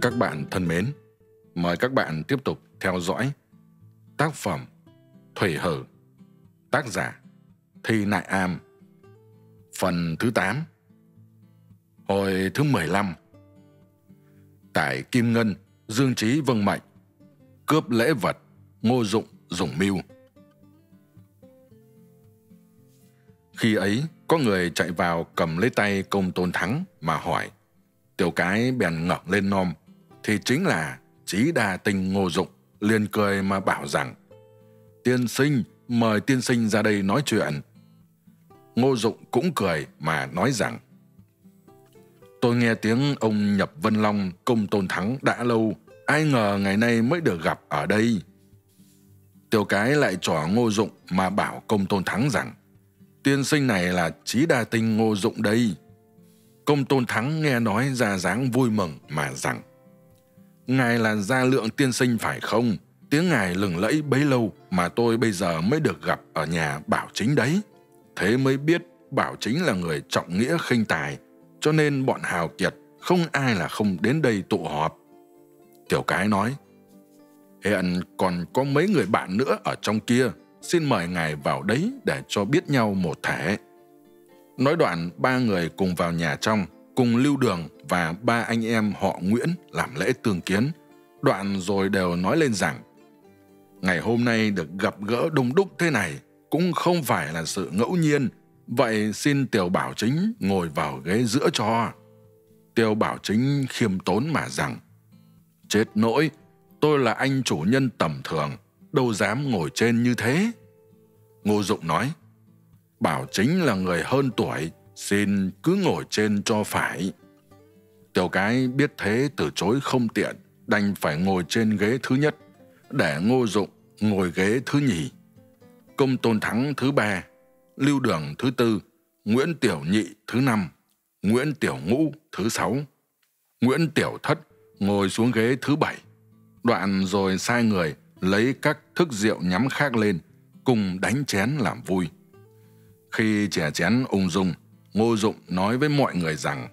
Các bạn thân mến, mời các bạn tiếp tục theo dõi tác phẩm Thủy Hử, tác giả Thi Nại Am, phần thứ 8, hồi thứ 15. Tại Kim Ngân, Dương Trí vâng mệnh, cướp lễ vật, Ngô Dụng dùng mưu. Khi ấy, có người chạy vào cầm lấy tay Công Tôn Thắng mà hỏi. Tiểu Cái bèn ngẩng lên nom, thì chính là Chí Đa Tinh Ngô Dụng, liền cười mà bảo rằng: Tiên sinh, mời tiên sinh ra đây nói chuyện. Ngô Dụng cũng cười mà nói rằng: Tôi nghe tiếng ông nhập Vân Long Công Tôn Thắng đã lâu, ai ngờ ngày nay mới được gặp ở đây. Tiểu Cái lại trỏ Ngô Dụng mà bảo Công Tôn Thắng rằng: Tiên sinh này là Chí Đa Tinh Ngô Dụng đây. Công Tôn Thắng nghe nói ra dáng vui mừng mà rằng: Ngài là Gia Lượng tiên sinh phải không? Tiếng ngài lừng lẫy bấy lâu mà tôi bây giờ mới được gặp ở nhà Bảo Chính đấy. Thế mới biết Bảo Chính là người trọng nghĩa khinh tài, cho nên bọn hào kiệt không ai là không đến đây tụ họp. Tiểu Cái nói: Hiện còn có mấy người bạn nữa ở trong kia, xin mời ngài vào đấy để cho biết nhau một thể. Nói đoạn, ba người cùng vào nhà trong, cùng Lưu Đường và ba anh em họ Nguyễn làm lễ tương kiến. Đoạn rồi đều nói lên rằng: Ngày hôm nay được gặp gỡ đông đúc thế này cũng không phải là sự ngẫu nhiên, vậy xin Tiểu Bảo Chính ngồi vào ghế giữa cho. Tiểu Bảo Chính khiêm tốn mà rằng: Chết nỗi, tôi là anh chủ nhân tầm thường, đâu dám ngồi trên như thế. Ngô Dụng nói: Bảo Chính là người hơn tuổi, xin cứ ngồi trên cho phải. Tiểu Cái biết thế từ chối không tiện, đành phải ngồi trên ghế thứ nhất, để Ngô Dụng ngồi ghế thứ nhì, Công Tôn Thắng thứ ba, Lưu Đường thứ tư, Nguyễn Tiểu Nhị thứ năm, Nguyễn Tiểu Ngũ thứ sáu, Nguyễn Tiểu Thất ngồi xuống ghế thứ bảy. Đoạn rồi sai người lấy các thức rượu nhắm khác lên, cùng đánh chén làm vui. Khi chè chén ung dung, Ngô Dụng nói với mọi người rằng: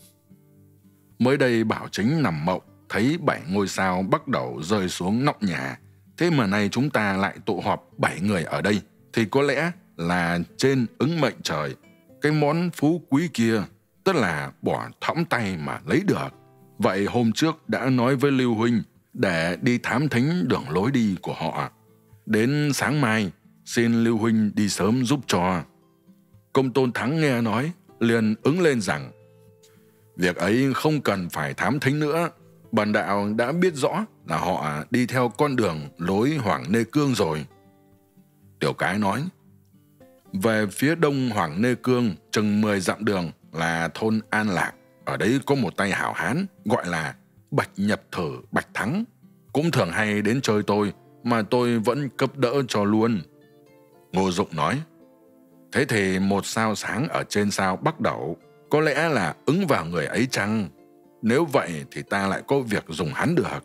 Mới đây Bảo Chính nằm mộng, thấy 7 ngôi sao bắt đầu rơi xuống nóc nhà. Thế mà nay chúng ta lại tụ họp 7 người ở đây, thì có lẽ là trên ứng mệnh trời. Cái món phú quý kia, tức là bỏ thõng tay mà lấy được. Vậy hôm trước đã nói với Lưu Huynh để đi thám thính đường lối đi của họ. Đến sáng mai, xin Lưu Huynh đi sớm giúp cho. Công Tôn Thắng nghe nói, liền ứng lên rằng: Việc ấy không cần phải thám thính nữa. Bần đạo đã biết rõ là họ đi theo con đường lối Hoàng Nê Cương rồi. Tiểu Cái nói: Về phía đông Hoàng Nê Cương, chừng 10 dặm đường là thôn An Lạc. Ở đấy có một tay hảo hán gọi là Bạch Nhật Thử Bạch Thắng, cũng thường hay đến chơi tôi, mà tôi vẫn cấp đỡ cho luôn. Ngô Dụng nói: Thế thì một sao sáng ở trên sao Bắc Đẩu, có lẽ là ứng vào người ấy chăng? Nếu vậy thì ta lại có việc dùng hắn được.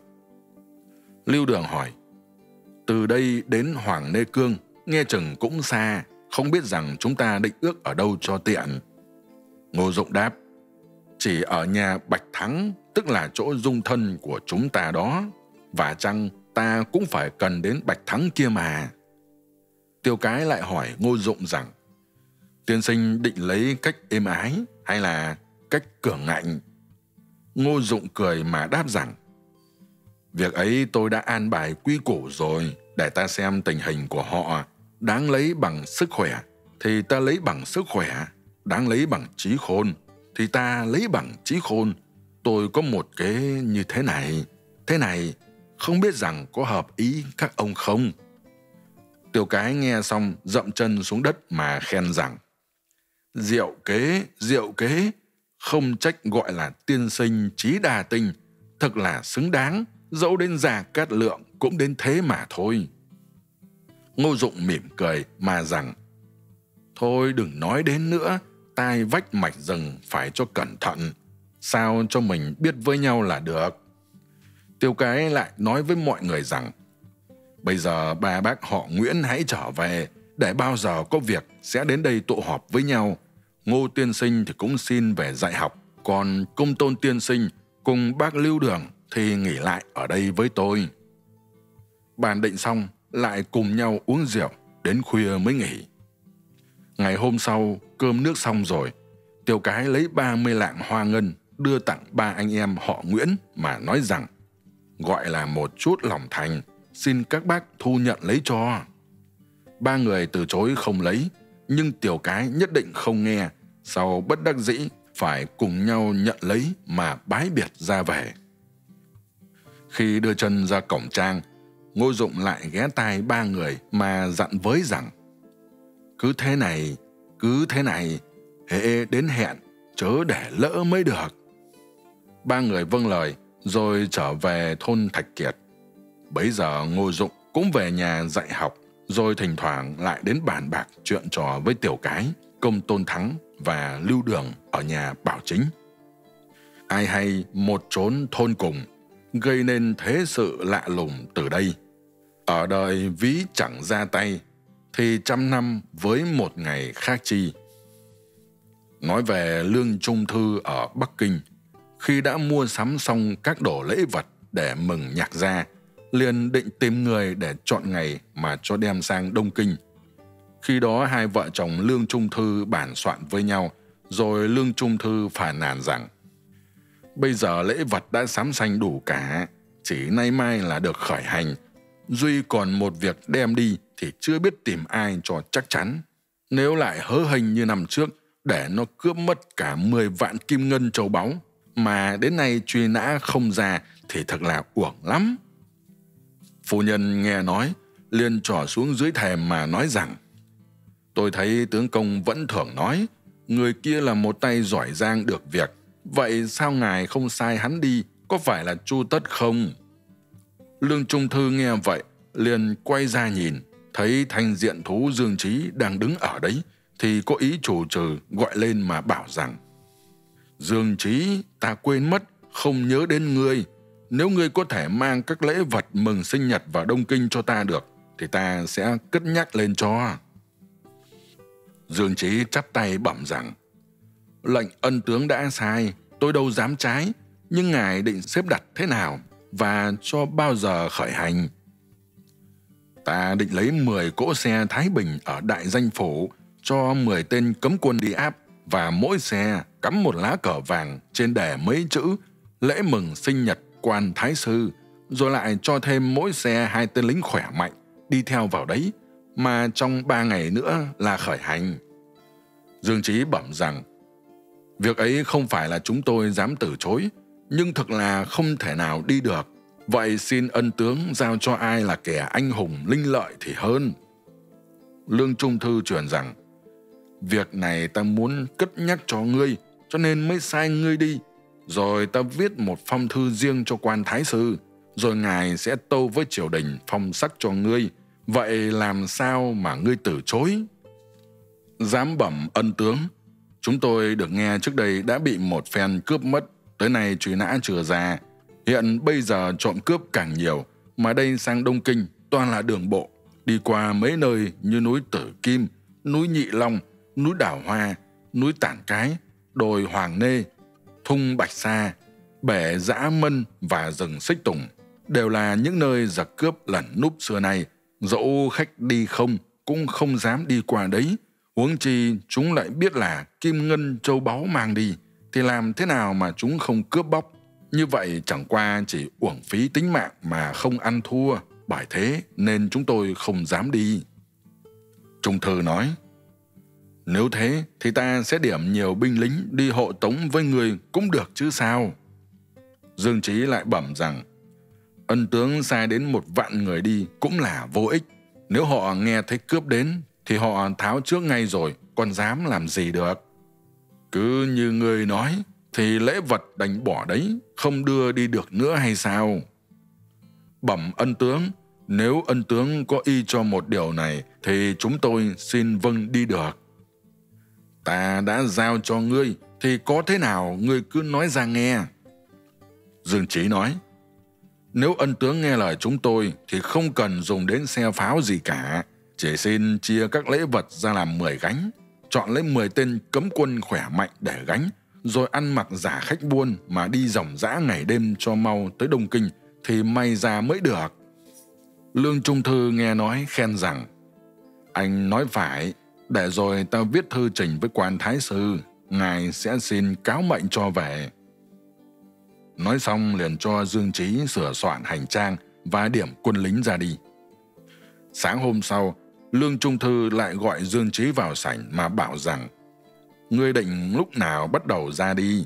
Lưu Đường hỏi: Từ đây đến Hoàng Nê Cương nghe chừng cũng xa, không biết rằng chúng ta định ước ở đâu cho tiện. Ngô Dụng đáp: Chỉ ở nhà Bạch Thắng, tức là chỗ dung thân của chúng ta đó, và chăng ta cũng phải cần đến Bạch Thắng kia mà. Tiểu Cái lại hỏi Ngô Dụng rằng: Tiên sinh định lấy cách êm ái hay là cách cường ngạnh? Ngô Dụng cười mà đáp rằng: Việc ấy tôi đã an bài quy củ rồi, để ta xem tình hình của họ. Đáng lấy bằng sức khỏe thì ta lấy bằng sức khỏe, đáng lấy bằng trí khôn thì ta lấy bằng trí khôn. Tôi có một kế như thế này, không biết rằng có hợp ý các ông không? Tiểu Cái nghe xong dậm chân xuống đất mà khen rằng: Diệu kế, không trách gọi là tiên sinh Chí Đa Tinh, thật là xứng đáng, dẫu đến Gia Cát Lượng cũng đến thế mà thôi. Ngô Dụng mỉm cười mà rằng: Thôi đừng nói đến nữa, tai vách mạch rừng phải cho cẩn thận, sao cho mình biết với nhau là được. Tiểu Cái lại nói với mọi người rằng: Bây giờ ba bác họ Nguyễn hãy trở về, để bao giờ có việc sẽ đến đây tụ họp với nhau. Ngô tiên sinh thì cũng xin về dạy học, còn Công Tôn tiên sinh cùng bác Lưu Đường thì nghỉ lại ở đây với tôi. Bàn định xong, lại cùng nhau uống rượu, đến khuya mới nghỉ. Ngày hôm sau, cơm nước xong rồi, Tiểu Cái lấy 30 lạng hoa ngân đưa tặng 3 anh em họ Nguyễn mà nói rằng gọi là một chút lòng thành, xin các bác thu nhận lấy cho. 3 người từ chối không lấy, nhưng Tiểu Cái nhất định không nghe, sau bất đắc dĩ phải cùng nhau nhận lấy mà bái biệt ra về. Khi đưa chân ra cổng trang, Ngô Dụng lại ghé tai 3 người mà dặn với rằng cứ thế này, hễ đến hẹn, chớ để lỡ mới được. 3 người vâng lời, rồi trở về thôn Thạch Kiệt. Bấy giờ Ngô Dụng cũng về nhà dạy học, rồi thỉnh thoảng lại đến bàn bạc chuyện trò với Tiểu Cái, Công Tôn Thắng và Lưu Đường ở nhà Bảo Chính. Ai hay một chốn thôn cùng, gây nên thế sự lạ lùng từ đây. Ở đời ví chẳng ra tay, thì 100 năm với một ngày khác chi. Nói về Lương Trung Thư ở Bắc Kinh, khi đã mua sắm xong các đồ lễ vật để mừng nhạc gia, liền định tìm người để chọn ngày mà cho đem sang Đông Kinh. Khi đó hai vợ chồng Lương Trung Thư bàn soạn với nhau, rồi Lương Trung Thư phàn nàn rằng bây giờ lễ vật đã sắm sanh đủ cả, chỉ nay mai là được khởi hành. Duy còn một việc đem đi thì chưa biết tìm ai cho chắc chắn. Nếu lại hớ hênh như năm trước, để nó cướp mất cả 10 vạn kim ngân châu báu, mà đến nay truy nã không ra thì thật là uổng lắm. Phu nhân nghe nói, liền trỏ xuống dưới thềm mà nói rằng tôi thấy tướng công vẫn thường nói, người kia là một tay giỏi giang được việc, vậy sao ngài không sai hắn đi, có phải là Chu Tất không? Lương Trung Thư nghe vậy, liền quay ra nhìn, thấy thanh diện thú Dương Trí đang đứng ở đấy, thì có ý chủ trừ gọi lên mà bảo rằng Dương Trí, ta quên mất, không nhớ đến ngươi. Nếu ngươi có thể mang các lễ vật mừng sinh nhật vào Đông Kinh cho ta được, thì ta sẽ cất nhắc lên cho. Dương Trí chắp tay bẩm rằng lệnh ân tướng đã sai, tôi đâu dám trái, nhưng ngài định xếp đặt thế nào và cho bao giờ khởi hành? Ta định lấy 10 cỗ xe Thái Bình ở Đại Danh Phủ, cho 10 tên cấm quân đi áp, và mỗi xe cắm một lá cờ vàng trên đề mấy chữ lễ mừng sinh nhật quan thái sư, rồi lại cho thêm mỗi xe 2 tên lính khỏe mạnh đi theo vào đấy, mà trong 3 ngày nữa là khởi hành. Dương Trí bẩm rằng việc ấy không phải là chúng tôi dám từ chối, nhưng thực là không thể nào đi được. Vậy xin ân tướng giao cho ai là kẻ anh hùng linh lợi thì hơn. Lương Trung Thư truyền rằng việc này ta muốn cất nhắc cho ngươi, cho nên mới sai ngươi đi. Rồi ta viết một phong thư riêng cho quan thái sư, rồi ngài sẽ tâu với triều đình phong sắc cho ngươi. Vậy làm sao mà ngươi từ chối? Dám bẩm ân tướng, chúng tôi được nghe trước đây đã bị một phen cướp mất, tới nay truy nã chưa ra. Hiện bây giờ trộm cướp càng nhiều, mà đây sang Đông Kinh toàn là đường bộ, đi qua mấy nơi như núi Tử Kim, núi Nhị Long, núi Đào Hoa, núi Tản Cái, đồi Hoàng Nê, thung Bạch Sa, bể Dã Mân và rừng Xích Tùng, đều là những nơi giặc cướp lẩn núp xưa nay. Dẫu khách đi không cũng không dám đi qua đấy, huống chi chúng lại biết là kim ngân châu báu mang đi, thì làm thế nào mà chúng không cướp bóc? Như vậy chẳng qua chỉ uổng phí tính mạng mà không ăn thua, bởi thế nên chúng tôi không dám đi. Trung Thư nói, nếu thế thì ta sẽ điểm nhiều binh lính đi hộ tống với người cũng được chứ sao? Dương Trí lại bẩm rằng, ân tướng sai đến 1 vạn người đi cũng là vô ích. Nếu họ nghe thấy cướp đến thì họ tháo trước ngay rồi, còn dám làm gì được. Cứ như ngươi nói thì lễ vật đành bỏ đấy, không đưa đi được nữa hay sao? Bẩm ân tướng, nếu ân tướng có ý cho một điều này thì chúng tôi xin vâng đi được. Ta đã giao cho ngươi thì có thế nào ngươi cứ nói ra nghe. Dương Trí nói, nếu ân tướng nghe lời chúng tôi thì không cần dùng đến xe pháo gì cả, chỉ xin chia các lễ vật ra làm 10 gánh, chọn lấy 10 tên cấm quân khỏe mạnh để gánh, rồi ăn mặc giả khách buôn mà đi ròng rã ngày đêm cho mau tới Đông Kinh, thì may ra mới được. Lương Trung Thư nghe nói khen rằng, anh nói phải, để rồi ta viết thư trình với quan thái sư, ngài sẽ xin cáo mệnh cho về. Nói xong liền cho Dương Trí sửa soạn hành trang và điểm quân lính ra đi. Sáng hôm sau, Lương Trung Thư lại gọi Dương Trí vào sảnh mà bảo rằng, ngươi định lúc nào bắt đầu ra đi?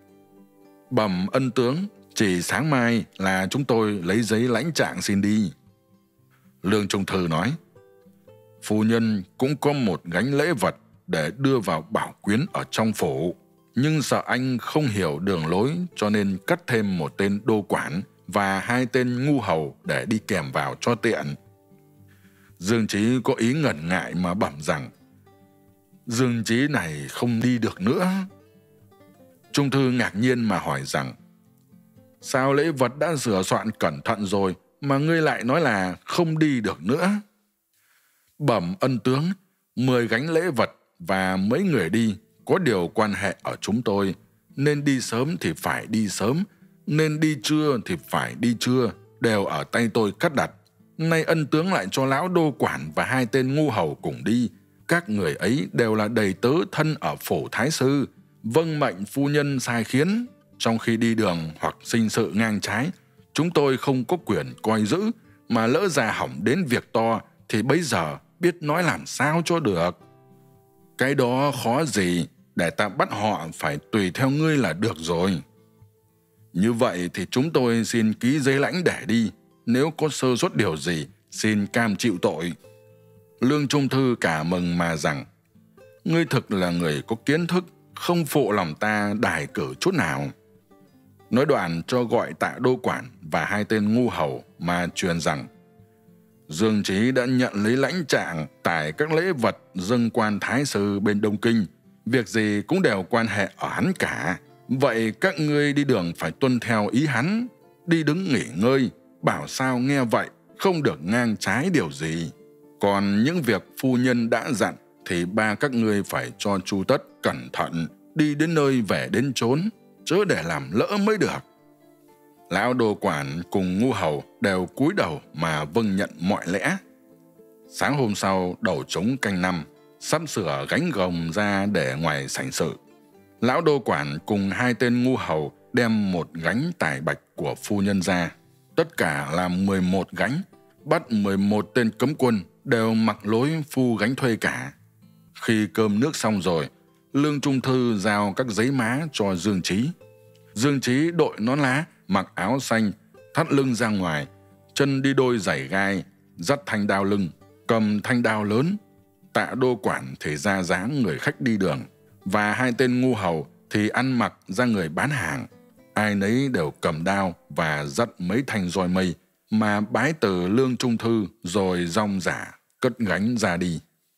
Bẩm ân tướng, chỉ sáng mai là chúng tôi lấy giấy lãnh trạng xin đi. Lương Trung Thư nói, phu nhân cũng có một gánh lễ vật để đưa vào bảo quyến ở trong phủ, nhưng sợ anh không hiểu đường lối cho nên cắt thêm một tên đô quản và 2 tên ngu hầu để đi kèm vào cho tiện. Dương Trí có ý ngần ngại mà bẩm rằng, Dương Trí này không đi được nữa. Trung Thư ngạc nhiên mà hỏi rằng, sao lễ vật đã sửa soạn cẩn thận rồi mà ngươi lại nói là không đi được nữa? Bẩm ân tướng, 10 gánh lễ vật và mấy người đi có điều quan hệ ở chúng tôi, nên đi sớm thì phải đi sớm, nên đi trưa thì phải đi trưa, đều ở tay tôi cắt đặt. Nay ân tướng lại cho lão đô quản và 2 tên ngu hầu cùng đi. Các người ấy đều là đầy tớ thân ở phủ thái sư, vâng mệnh phu nhân sai khiến. Trong khi đi đường hoặc sinh sự ngang trái, chúng tôi không có quyền coi giữ, mà lỡ ra hỏng đến việc to thì bấy giờ biết nói làm sao cho được. Cái đó khó gì, để ta bắt họ phải tùy theo ngươi là được rồi. Như vậy thì chúng tôi xin ký giấy lãnh để đi, nếu có sơ suất điều gì xin cam chịu tội. Lương Trung Thư cả mừng mà rằng, ngươi thực là người có kiến thức, không phụ lòng ta đài cử chút nào. Nói đoạn cho gọi Tạ đô quản và 2 tên ngu hầu mà truyền rằng, Dương Trí đã nhận lấy lãnh trạng tải các lễ vật dâng quan thái sư bên Đông Kinh, việc gì cũng đều quan hệ ở hắn cả. Vậy các ngươi đi đường phải tuân theo ý hắn, đi đứng nghỉ ngơi, bảo sao nghe vậy, không được ngang trái điều gì. Còn những việc phu nhân đã dặn thì ba các ngươi phải cho chu tất cẩn thận, đi đến nơi về đến chốn, chớ để làm lỡ mới được. Lão đô quản cùng ngu hầu đều cúi đầu mà vâng nhận mọi lẽ. Sáng hôm sau đầu trống canh 5, sắp sửa gánh gồng ra để ngoài sảnh sự. Lão đô quản cùng 2 tên ngu hầu đem một gánh tài bạch của phu nhân ra. Tất cả là 11 gánh, bắt 11 tên cấm quân đều mặc lối phu gánh thuê cả. Khi cơm nước xong rồi, Lương Trung Thư giao các giấy má cho Dương Trí. Dương Trí đội nón lá, mặc áo xanh, thắt lưng ra ngoài, chân đi đôi giày gai, dắt thanh đao lưng, cầm thanh đao lớn. Tạ đô quản thì ra dáng người khách đi đường, và 2 tên ngu hầu thì ăn mặc ra người bán hàng. Ai nấy đều cầm đao và dắt mấy thanh roi mây mà bái từ Lương Trung Thư, rồi rong rả cất gánh ra đi.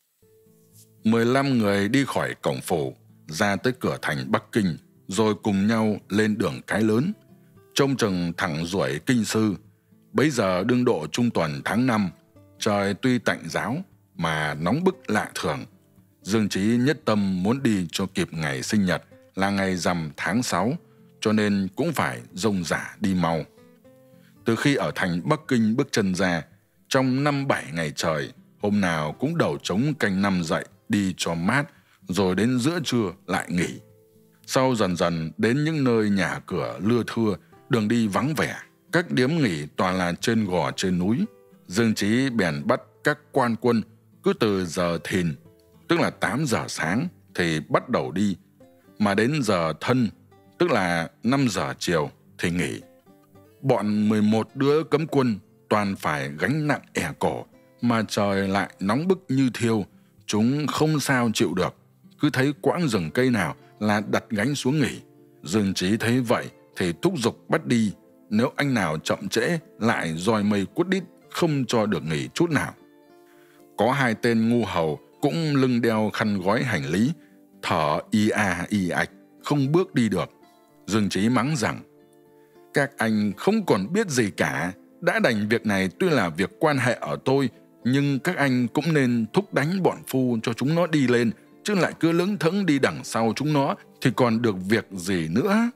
15 người đi khỏi cổng phủ, ra tới cửa thành Bắc Kinh, rồi cùng nhau lên đường Cái Lớn. Trông chừng thẳng ruổi Kinh Sư. Bấy giờ đương độ trung tuần tháng 5, trời tuy tạnh ráo mà nóng bức lạ thường. Dương Trí nhất tâm muốn đi cho kịp ngày sinh nhật là ngày rằm tháng 6, cho nên cũng phải rông rả đi mau. Từ khi ở thành Bắc Kinh bước chân ra, trong 5-7 ngày trời, hôm nào cũng đầu trống canh 5 dậy đi cho mát, rồi đến giữa trưa lại nghỉ. Sau dần dần đến những nơi nhà cửa lưa thưa, đường đi vắng vẻ, các điếm nghỉ toàn là trên gò trên núi. Dương Trí bèn bắt các quan quân cứ từ giờ thìn, tức là 8 giờ sáng thì bắt đầu đi, mà đến giờ thân, tức là 5 giờ chiều thì nghỉ. Bọn 11 đứa cấm quân toàn phải gánh nặng ẻ cổ, mà trời lại nóng bức như thiêu, chúng không sao chịu được. Cứ thấy quãng rừng cây nào là đặt gánh xuống nghỉ. Dương Trí thấy vậy thì thúc giục bắt đi, nếu anh nào chậm trễ lại roi mây quất đít, không cho được nghỉ chút nào. Có 2 tên ngu hầu cũng lưng đeo khăn gói hành lý, thở y ạch, không bước đi được. Dương Trí mắng rằng, các anh không còn biết gì cả, đã đành việc này tuy là việc quan hệ ở tôi, nhưng các anh cũng nên thúc đánh bọn phu cho chúng nó đi lên, chứ lại cứ lững thững đi đằng sau chúng nó thì còn được việc gì nữa.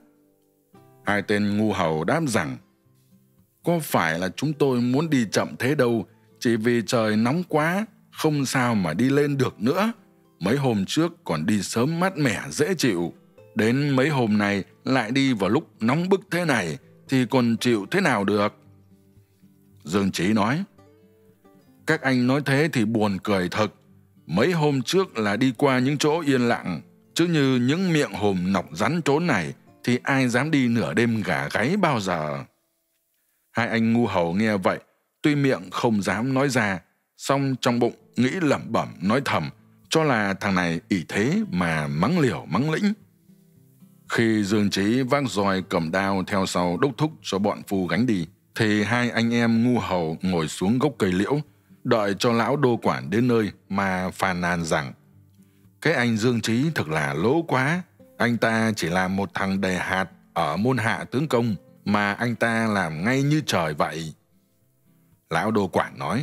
Hai tên ngu hầu đáp rằng, có phải là chúng tôi muốn đi chậm thế đâu, chỉ vì trời nóng quá, không sao mà đi lên được nữa. Mấy hôm trước còn đi sớm mát mẻ dễ chịu, đến mấy hôm này lại đi vào lúc nóng bức thế này thì còn chịu thế nào được. Dương Trí nói, các anh nói thế thì buồn cười thật. Mấy hôm trước là đi qua những chỗ yên lặng, chứ như những miệng hùm nọc rắn trốn này thì ai dám đi nửa đêm gà gáy bao giờ. Hai anh ngu hầu nghe vậy, tuy miệng không dám nói ra, song trong bụng nghĩ lẩm bẩm nói thầm, cho là thằng này ỷ thế mà mắng liều mắng lĩnh. Khi Dương Trí vác roi cầm đao theo sau đốc thúc cho bọn phu gánh đi, thì hai anh em ngu hầu ngồi xuống gốc cây liễu, đợi cho lão đô quản đến nơi mà phàn nàn rằng, cái anh Dương Trí thực là lỗ quá, anh ta chỉ là một thằng đề hạt ở môn hạ tướng công mà anh ta làm ngay như trời vậy. Lão đô quản nói,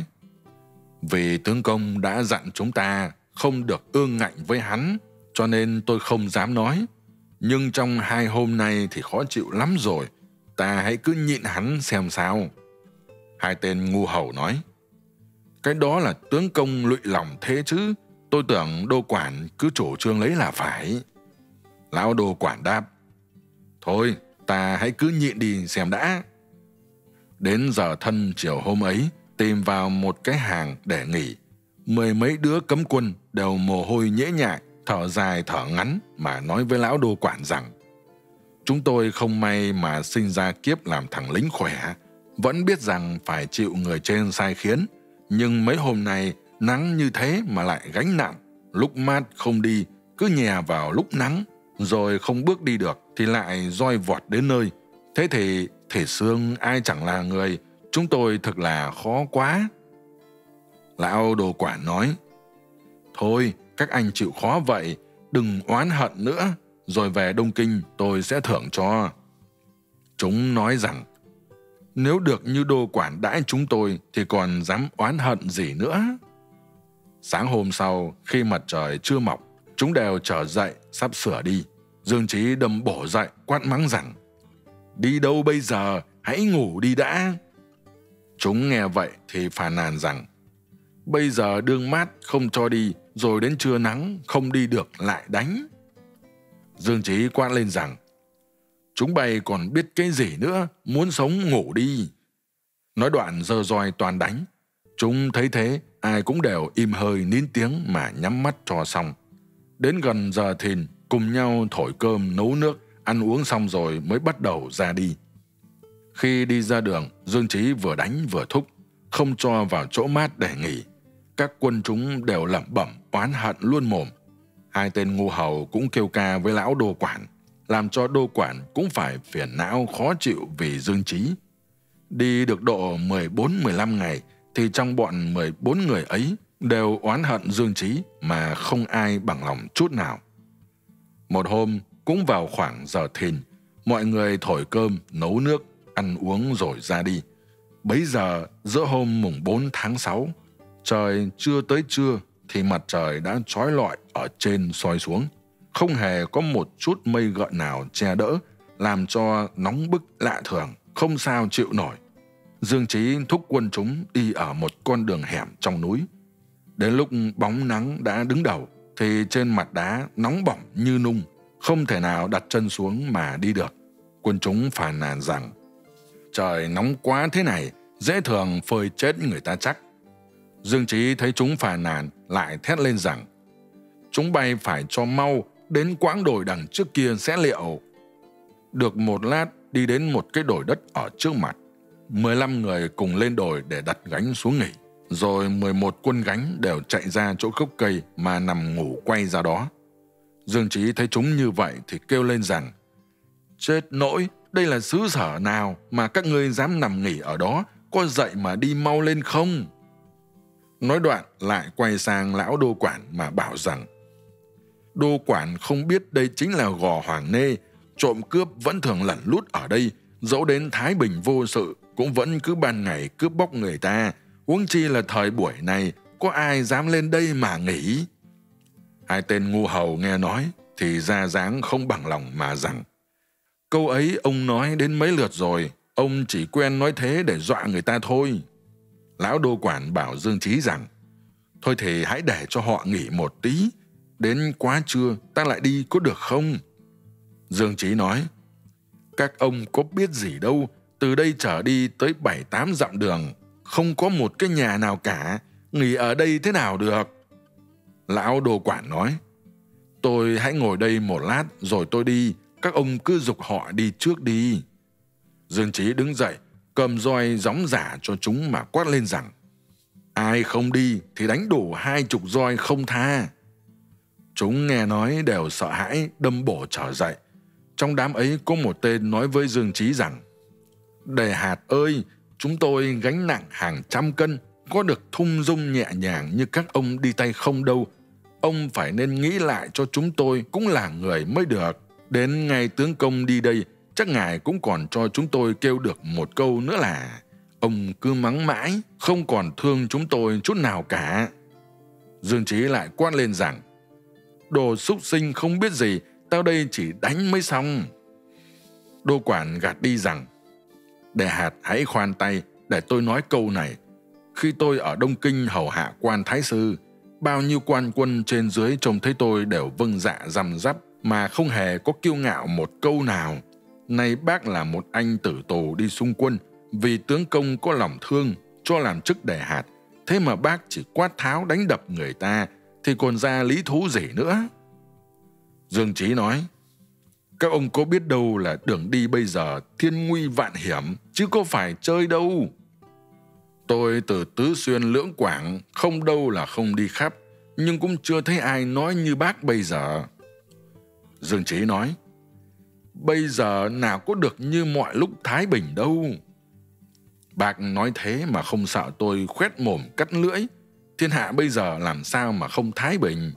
vì tướng công đã dặn chúng ta không được ương ngạnh với hắn, cho nên tôi không dám nói. Nhưng trong 2 hôm nay thì khó chịu lắm rồi, ta hãy cứ nhịn hắn xem sao. Hai tên ngu hầu nói, cái đó là tướng công lụy lòng thế chứ, tôi tưởng đô quản cứ chủ trương lấy là phải. Lão đô quản đáp, thôi ta hãy cứ nhịn đi xem đã. Đến giờ thân chiều hôm ấy, tìm vào một cái hàng để nghỉ, 10 mấy đứa cấm quân đều mồ hôi nhễ nhại, thở dài thở ngắn mà nói với lão đô quản rằng, chúng tôi không may mà sinh ra kiếp làm thằng lính khỏe, vẫn biết rằng phải chịu người trên sai khiến, nhưng mấy hôm nay nắng như thế mà lại gánh nặng, lúc mát không đi, cứ nhè vào lúc nắng, rồi không bước đi được thì lại roi vọt đến nơi. Thế thì thể xương ai chẳng là người, chúng tôi thực là khó quá. Lão đô quản nói, thôi các anh chịu khó vậy, đừng oán hận nữa, rồi về Đông Kinh tôi sẽ thưởng cho. Chúng nói rằng, nếu được như đô quản đãi chúng tôi thì còn dám oán hận gì nữa. Sáng hôm sau, khi mặt trời chưa mọc, chúng đều trở dậy sắp sửa đi. Dương Trí đâm bổ dậy quát mắng rằng, đi đâu bây giờ, hãy ngủ đi đã. Chúng nghe vậy thì phàn nàn rằng, bây giờ đương mát không cho đi, rồi đến trưa nắng không đi được lại đánh. Dương Trí quát lên rằng, chúng bay còn biết cái gì nữa, muốn sống ngủ đi. Nói đoạn giơ roi toàn đánh. Chúng thấy thế, ai cũng đều im hơi nín tiếng mà nhắm mắt cho xong. Đến gần giờ thìn, cùng nhau thổi cơm nấu nước, ăn uống xong rồi mới bắt đầu ra đi. Khi đi ra đường, Dương Trí vừa đánh vừa thúc, không cho vào chỗ mát để nghỉ. Các quân chúng đều lẩm bẩm oán hận luôn mồm. Hai tên ngu hầu cũng kêu ca với lão đô quản, làm cho đô quản cũng phải phiền não khó chịu vì Dương Trí. Đi được độ 14-15 ngày thì trong bọn 14 người ấy đều oán hận Dương Trí mà không ai bằng lòng chút nào. Một hôm cũng vào khoảng giờ thìn, mọi người thổi cơm, nấu nước, ăn uống rồi ra đi. Bấy giờ giữa hôm mùng 4 tháng 6, trời chưa tới trưa thì mặt trời đã trói lọi ở trên soi xuống. Không hề có một chút mây gợn nào che đỡ, làm cho nóng bức lạ thường, không sao chịu nổi. Dương Trí thúc quân chúng đi ở một con đường hẻm trong núi. Đến lúc bóng nắng đã đứng đầu thì trên mặt đá nóng bỏng như nung, không thể nào đặt chân xuống mà đi được. Quân chúng phàn nàn rằng, trời nóng quá thế này, dễ thường phơi chết người ta chắc. Dương Trí thấy chúng phàn nàn lại thét lên rằng, chúng bay phải cho mau, đến quãng đồi đằng trước kia sẽ liệu. Được một lát đi đến một cái đồi đất ở trước mặt. 15 người cùng lên đồi để đặt gánh xuống nghỉ, rồi 11 quân gánh đều chạy ra chỗ gốc cây mà nằm ngủ quay ra đó. Dương Trí thấy chúng như vậy thì kêu lên rằng, chết nỗi, đây là xứ sở nào mà các ngươi dám nằm nghỉ ở đó, có dậy mà đi mau lên không? Nói đoạn lại quay sang lão đô quản mà bảo rằng, đô quản không biết đây chính là Gò Hoàng Nê, trộm cướp vẫn thường lẩn lút ở đây, dẫu đến thái bình vô sự cũng vẫn cứ ban ngày cướp bóc người ta, huống chi là thời buổi này có ai dám lên đây mà nghỉ. Hai tên ngu hầu nghe nói thì ra dáng không bằng lòng mà rằng: câu ấy ông nói đến mấy lượt rồi, ông chỉ quen nói thế để dọa người ta thôi. Lão đô quản bảo Dương Trí rằng: thôi thì hãy để cho họ nghỉ một tí, đến quá trưa ta lại đi có được không? Dương Trí nói: các ông có biết gì đâu, từ đây trở đi tới 7-8 dặm đường, không có một cái nhà nào cả, nghỉ ở đây thế nào được? Lão đô quản nói: tôi hãy ngồi đây một lát rồi tôi đi, các ông cứ giục họ đi trước đi. Dương Trí đứng dậy, cầm roi gióng giả cho chúng mà quát lên rằng: ai không đi thì đánh đủ 20 roi không tha. Chúng nghe nói đều sợ hãi, đâm bổ trở dậy. Trong đám ấy có một tên nói với Dương Trí rằng: Đề Hạt ơi, chúng tôi gánh nặng hàng trăm cân, có được thung dung nhẹ nhàng như các ông đi tay không đâu. Ông phải nên nghĩ lại cho chúng tôi cũng là người mới được. Đến ngày tướng công đi đây, chắc ngài cũng còn cho chúng tôi kêu được một câu nữa là: ông cứ mắng mãi, không còn thương chúng tôi chút nào cả. Dương Trí lại quát lên rằng: đồ súc sinh không biết gì, tao đây chỉ đánh mới xong. Đô quản gạt đi rằng: Đề Hạt hãy khoan tay, để tôi nói câu này. Khi tôi ở Đông Kinh hầu hạ quan thái sư, bao nhiêu quan quân trên dưới trông thấy tôi đều vâng dạ răm rắp, mà không hề có kiêu ngạo một câu nào. Nay bác là một anh tử tù đi xung quân, vì tướng công có lòng thương, cho làm chức Đề Hạt, thế mà bác chỉ quát tháo đánh đập người ta, thì còn ra lý thú gì nữa? Dương Trí nói: các ông có biết đâu là đường đi bây giờ thiên nguy vạn hiểm, chứ có phải chơi đâu. Tôi từ Tứ Xuyên Lưỡng Quảng, không đâu là không đi khắp, nhưng cũng chưa thấy ai nói như bác bây giờ. Dương Trí nói: bây giờ nào có được như mọi lúc thái bình đâu. Bác nói thế mà không sợ tôi khoét mồm cắt lưỡi, thiên hạ bây giờ làm sao mà không thái bình?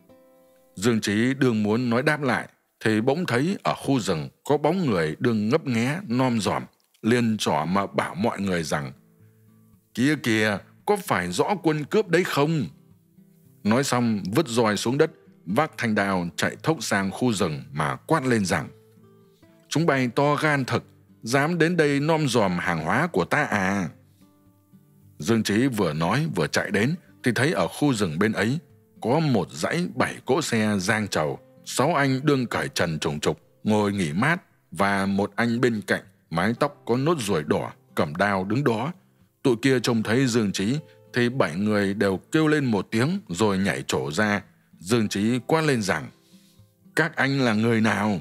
Dương Trí đương muốn nói đáp lại, thì bỗng thấy ở khu rừng có bóng người đương ngấp nghé nom dòm, liền trỏ mà bảo mọi người rằng: kia kìa, có phải rõ quân cướp đấy không? Nói xong vứt roi xuống đất, vác thanh đao chạy thốc sang khu rừng mà quát lên rằng: chúng bay to gan thực, dám đến đây nom dòm hàng hóa của ta à? Dương Trí vừa nói vừa chạy đến, thì thấy ở khu rừng bên ấy có một dãy 7 cỗ xe giang trầu, 6 anh đương cởi trần trùng trục ngồi nghỉ mát, và một anh bên cạnh mái tóc có nốt ruồi đỏ cầm đao đứng đó. Tụi kia trông thấy Dương Trí thì 7 người đều kêu lên một tiếng rồi nhảy trổ ra. Dương Trí quát lên rằng: các anh là người nào?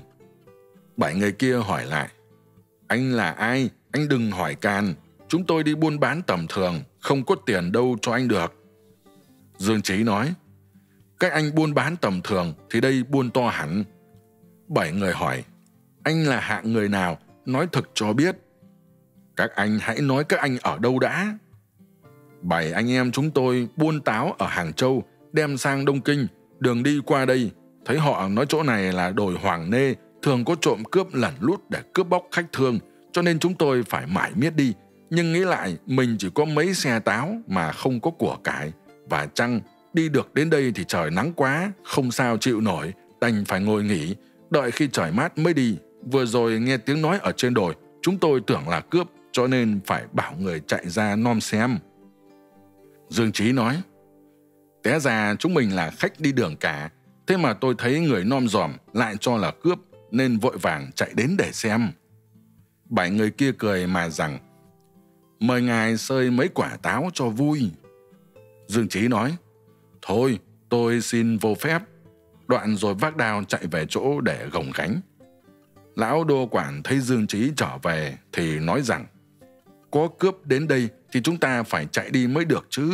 7 người kia hỏi lại: anh là ai? Anh đừng hỏi càn, chúng tôi đi buôn bán tầm thường, không có tiền đâu cho anh được. Dương Trí nói: các anh buôn bán tầm thường thì đây buôn to hẳn. 7 người hỏi: anh là hạng người nào, nói thực cho biết. Các anh hãy nói các anh ở đâu đã. 7 anh em chúng tôi buôn táo ở Hàng Châu, đem sang Đông Kinh, đường đi qua đây, thấy họ nói chỗ này là đồi Hoàng Nê, thường có trộm cướp lẩn lút để cướp bóc khách thương, cho nên chúng tôi phải mải miết đi. Nhưng nghĩ lại mình chỉ có mấy xe táo mà không có của cải, và chăng đi được đến đây thì trời nắng quá, không sao chịu nổi, đành phải ngồi nghỉ, đợi khi trời mát mới đi. Vừa rồi nghe tiếng nói ở trên đồi, chúng tôi tưởng là cướp, cho nên phải bảo người chạy ra nom xem. Dương Trí nói: té ra chúng mình là khách đi đường cả, thế mà tôi thấy người nom dòm lại cho là cướp, nên vội vàng chạy đến để xem. 7 người kia cười mà rằng: mời ngài xơi mấy quả táo cho vui. Dương Trí nói: thôi, tôi xin vô phép. Đoạn rồi vác đao chạy về chỗ để gồng gánh. Lão đô quản thấy Dương Trí trở về thì nói rằng: có cướp đến đây thì chúng ta phải chạy đi mới được chứ.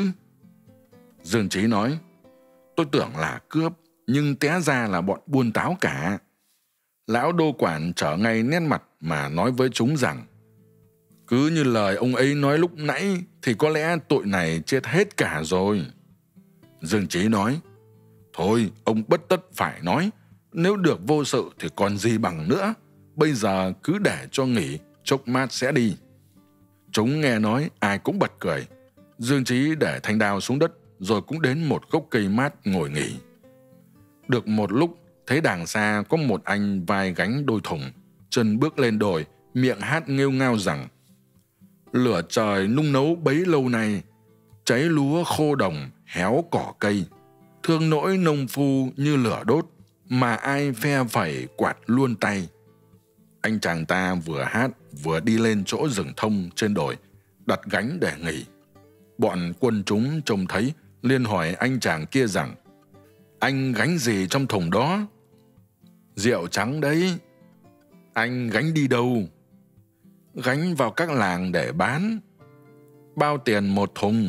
Dương Trí nói: tôi tưởng là cướp, nhưng té ra là bọn buôn táo cả. Lão đô quản trở ngay nét mặt mà nói với chúng rằng: cứ như lời ông ấy nói lúc nãy thì có lẽ tội này chết hết cả rồi. Dương Trí nói: thôi, ông bất tất phải nói, nếu được vô sự thì còn gì bằng nữa, bây giờ cứ để cho nghỉ, chốc mát sẽ đi. Chúng nghe nói ai cũng bật cười. Dương Trí để thanh đao xuống đất, rồi cũng đến một gốc cây mát ngồi nghỉ. Được một lúc, thấy đàng xa có một anh vai gánh đôi thùng, chân bước lên đồi, miệng hát nghêu ngao rằng: lửa trời nung nấu bấy lâu nay, cháy lúa khô đồng, héo cỏ cây. Thương nỗi nông phu như lửa đốt, mà ai phe phẩy quạt luôn tay. Anh chàng ta vừa hát vừa đi lên chỗ rừng thông trên đồi, đặt gánh để nghỉ. Bọn quân chúng trông thấy, liền hỏi anh chàng kia rằng: anh gánh gì trong thùng đó? Rượu trắng đấy. Anh gánh đi đâu? Gánh vào các làng để bán. Bao tiền một thùng?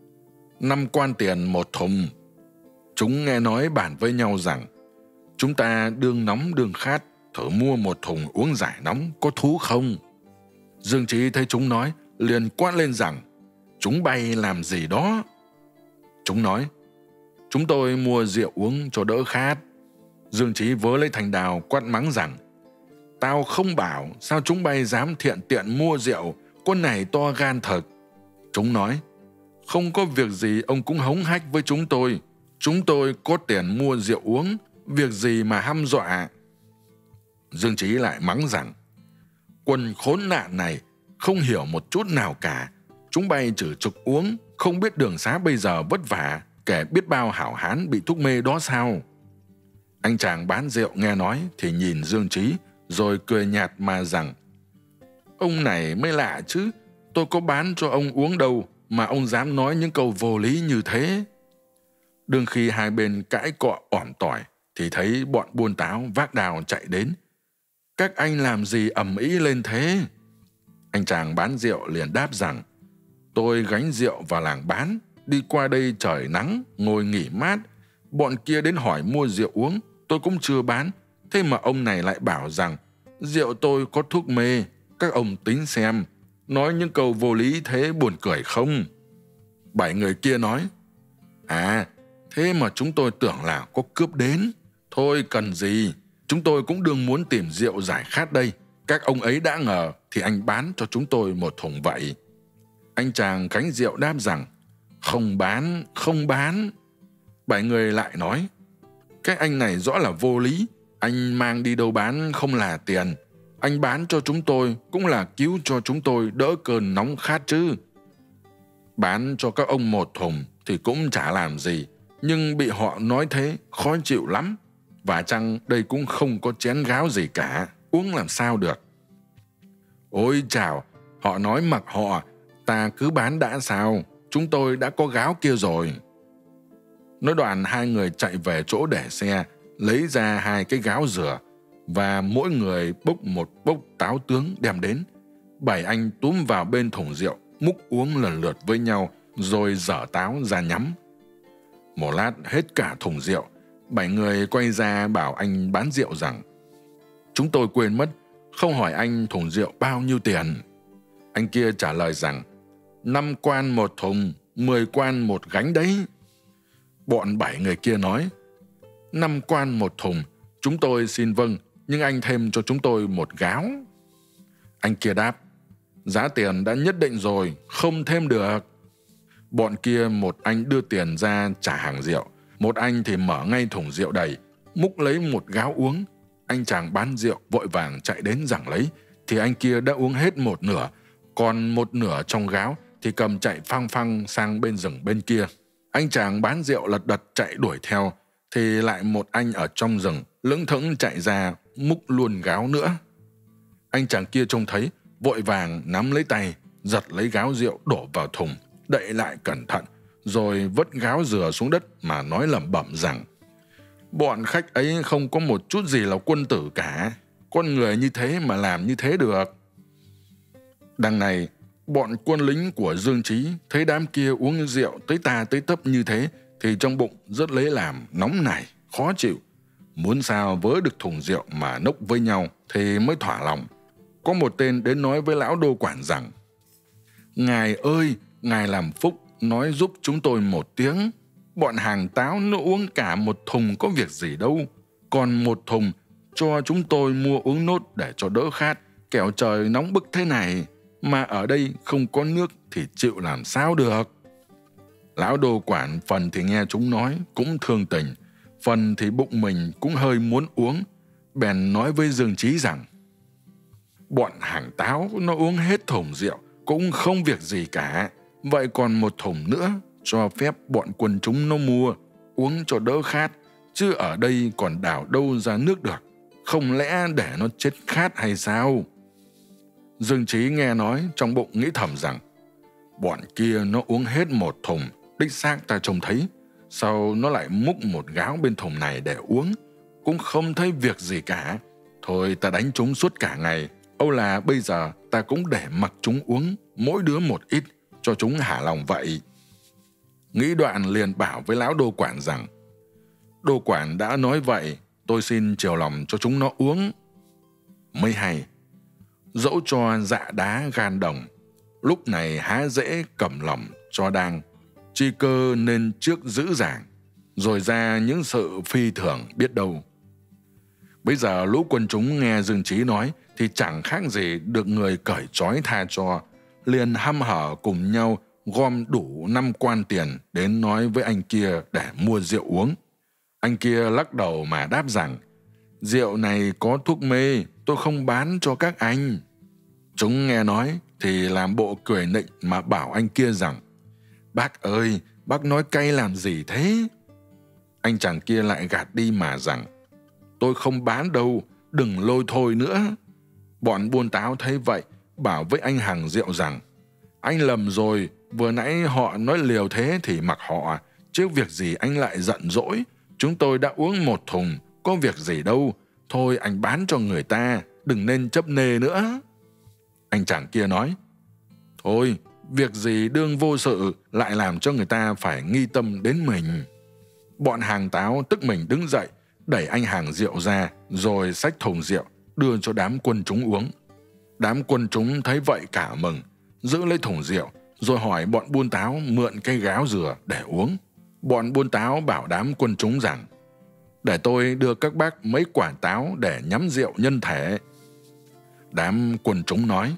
5 quan tiền một thùng. Chúng nghe nói bàn với nhau rằng: chúng ta đương nóng đương khát, thử mua một thùng uống giải nóng có thú không? Dương Trí thấy chúng nói, liền quát lên rằng: chúng bay làm gì đó? Chúng nói: chúng tôi mua rượu uống cho đỡ khát. Dương Trí vớ lấy thanh đào quát mắng rằng: tao không bảo, sao chúng bay dám thiện tiện mua rượu, con này to gan thật. Chúng nói: không có việc gì ông cũng hống hách với chúng tôi có tiền mua rượu uống, việc gì mà hăm dọa. Dương Trí lại mắng rằng: quân khốn nạn này không hiểu một chút nào cả, chúng bay chỉ trực uống, không biết đường xá bây giờ vất vả, kẻ biết bao hảo hán bị thuốc mê đó sao? Anh chàng bán rượu nghe nói thì nhìn Dương Trí, rồi cười nhạt mà rằng: ông này mới lạ chứ, tôi có bán cho ông uống đâu mà ông dám nói những câu vô lý như thế. Đương khi hai bên cãi cọ ỏm tỏi thì thấy bọn buôn táo vác đào chạy đến. Các anh làm gì ầm ĩ lên thế? Anh chàng bán rượu liền đáp rằng: tôi gánh rượu vào làng bán, đi qua đây trời nắng, ngồi nghỉ mát. Bọn kia đến hỏi mua rượu uống, tôi cũng chưa bán. Thế mà ông này lại bảo rằng rượu tôi có thuốc mê. Các ông tính xem, nói những câu vô lý thế buồn cười không? 7 người kia nói: à, thế mà chúng tôi tưởng là có cướp đến. Thôi cần gì, chúng tôi cũng đương muốn tìm rượu giải khát đây. Các ông ấy đã ngờ thì anh bán cho chúng tôi một thùng vậy. Anh chàng gánh rượu đáp rằng: không bán, không bán. 7 người lại nói: cái anh này rõ là vô lý, anh mang đi đâu bán không là tiền. Anh bán cho chúng tôi cũng là cứu cho chúng tôi đỡ cơn nóng khát chứ. Bán cho các ông một thùng thì cũng chả làm gì, nhưng bị họ nói thế khó chịu lắm. Và chăng đây cũng không có chén gáo gì cả, uống làm sao được. Ôi chào, họ nói mặc họ, ta cứ bán đã sao, chúng tôi đã có gáo kia rồi. Nói đoạn hai người chạy về chỗ để xe, lấy ra 2 cái gáo dừa, và mỗi người bốc một bốc táo tướng đem đến. 7 anh túm vào bên thùng rượu, múc uống lần lượt với nhau, rồi dở táo ra nhắm. Một lát hết cả thùng rượu. 7 người quay ra bảo anh bán rượu rằng: chúng tôi quên mất, không hỏi anh thùng rượu bao nhiêu tiền. Anh kia trả lời rằng: 5 quan một thùng, 10 quan một gánh đấy. Bọn 7 người kia nói: 5 quan một thùng, chúng tôi xin vâng, nhưng anh thêm cho chúng tôi một gáo. Anh kia đáp: giá tiền đã nhất định rồi, không thêm được. Bọn kia một anh đưa tiền ra trả hàng rượu, một anh thì mở ngay thùng rượu đầy, múc lấy một gáo uống. Anh chàng bán rượu vội vàng chạy đến giằng lấy, thì anh kia đã uống hết một nửa, còn một nửa trong gáo thì cầm chạy phăng phăng sang bên rừng bên kia. Anh chàng bán rượu lật đật chạy đuổi theo, thì lại một anh ở trong rừng lững thững chạy ra múc luôn gáo nữa. Anh chàng kia trông thấy, vội vàng nắm lấy tay, giật lấy gáo rượu đổ vào thùng, đậy lại cẩn thận, rồi vứt gáo dừa xuống đất mà nói lẩm bẩm rằng: bọn khách ấy không có một chút gì là quân tử cả, con người như thế mà làm như thế được. Đằng này, bọn quân lính của Dương Trí thấy đám kia uống rượu tới ta tới tấp như thế thì trong bụng rất lấy làm nóng nảy, khó chịu. Muốn sao vớ được thùng rượu mà nốc với nhau thì mới thỏa lòng. Có một tên đến nói với lão đô quản rằng: ngài ơi, ngài làm phúc nói giúp chúng tôi một tiếng. Bọn hàng táo nó uống cả một thùng có việc gì đâu, còn một thùng cho chúng tôi mua uống nốt để cho đỡ khát, kẻo trời nóng bức thế này, mà ở đây không có nước thì chịu làm sao được. Lão đô quản phần thì nghe chúng nói cũng thương tình, phần thì bụng mình cũng hơi muốn uống, bèn nói với Dương Trí rằng: bọn hàng táo nó uống hết thùng rượu cũng không việc gì cả, vậy còn một thùng nữa cho phép bọn quần chúng nó mua, uống cho đỡ khát, chứ ở đây còn đào đâu ra nước được, không lẽ để nó chết khát hay sao? Dương Trí nghe nói trong bụng nghĩ thầm rằng: bọn kia nó uống hết một thùng, đích xác ta trông thấy, sao nó lại múc một gáo bên thùng này để uống, cũng không thấy việc gì cả. Thôi ta đánh chúng suốt cả ngày, âu là bây giờ ta cũng để mặc chúng uống mỗi đứa một ít, cho chúng hả lòng vậy. Nghĩ đoạn liền bảo với lão đô quản rằng: đô quản đã nói vậy, tôi xin chiều lòng cho chúng nó uống. Mới hay, dẫu cho dạ đá gan đồng, lúc này há dễ cầm lòng cho đang, chi cơ nên trước giữ giảng, rồi ra những sự phi thường biết đâu. Bây giờ lũ quân chúng nghe Dương Trí nói thì chẳng khác gì được người cởi trói tha cho, liền hăm hở cùng nhau gom đủ 5 quan tiền đến nói với anh kia để mua rượu uống. Anh kia lắc đầu mà đáp rằng: rượu này có thuốc mê, tôi không bán cho các anh. Chúng nghe nói thì làm bộ cười nịnh mà bảo anh kia rằng: bác ơi, bác nói cay làm gì thế? Anh chàng kia lại gạt đi mà rằng: tôi không bán đâu, đừng lôi thôi nữa. Bọn buôn táo thấy vậy, bảo với anh hàng rượu rằng: anh lầm rồi, vừa nãy họ nói liều thế thì mặc họ, chứ việc gì anh lại giận dỗi, chúng tôi đã uống một thùng, có việc gì đâu, thôi anh bán cho người ta, đừng nên chấp nê nữa. Anh chàng kia nói: thôi, việc gì đương vô sự lại làm cho người ta phải nghi tâm đến mình. Bọn hàng táo tức mình đứng dậy, đẩy anh hàng rượu ra, rồi xách thùng rượu đưa cho đám quân chúng uống. Đám quân chúng thấy vậy cả mừng, giữ lấy thùng rượu, rồi hỏi bọn buôn táo mượn cái gáo dừa để uống. Bọn buôn táo bảo đám quân chúng rằng: để tôi đưa các bác mấy quả táo để nhắm rượu nhân thể. Đám quân chúng nói: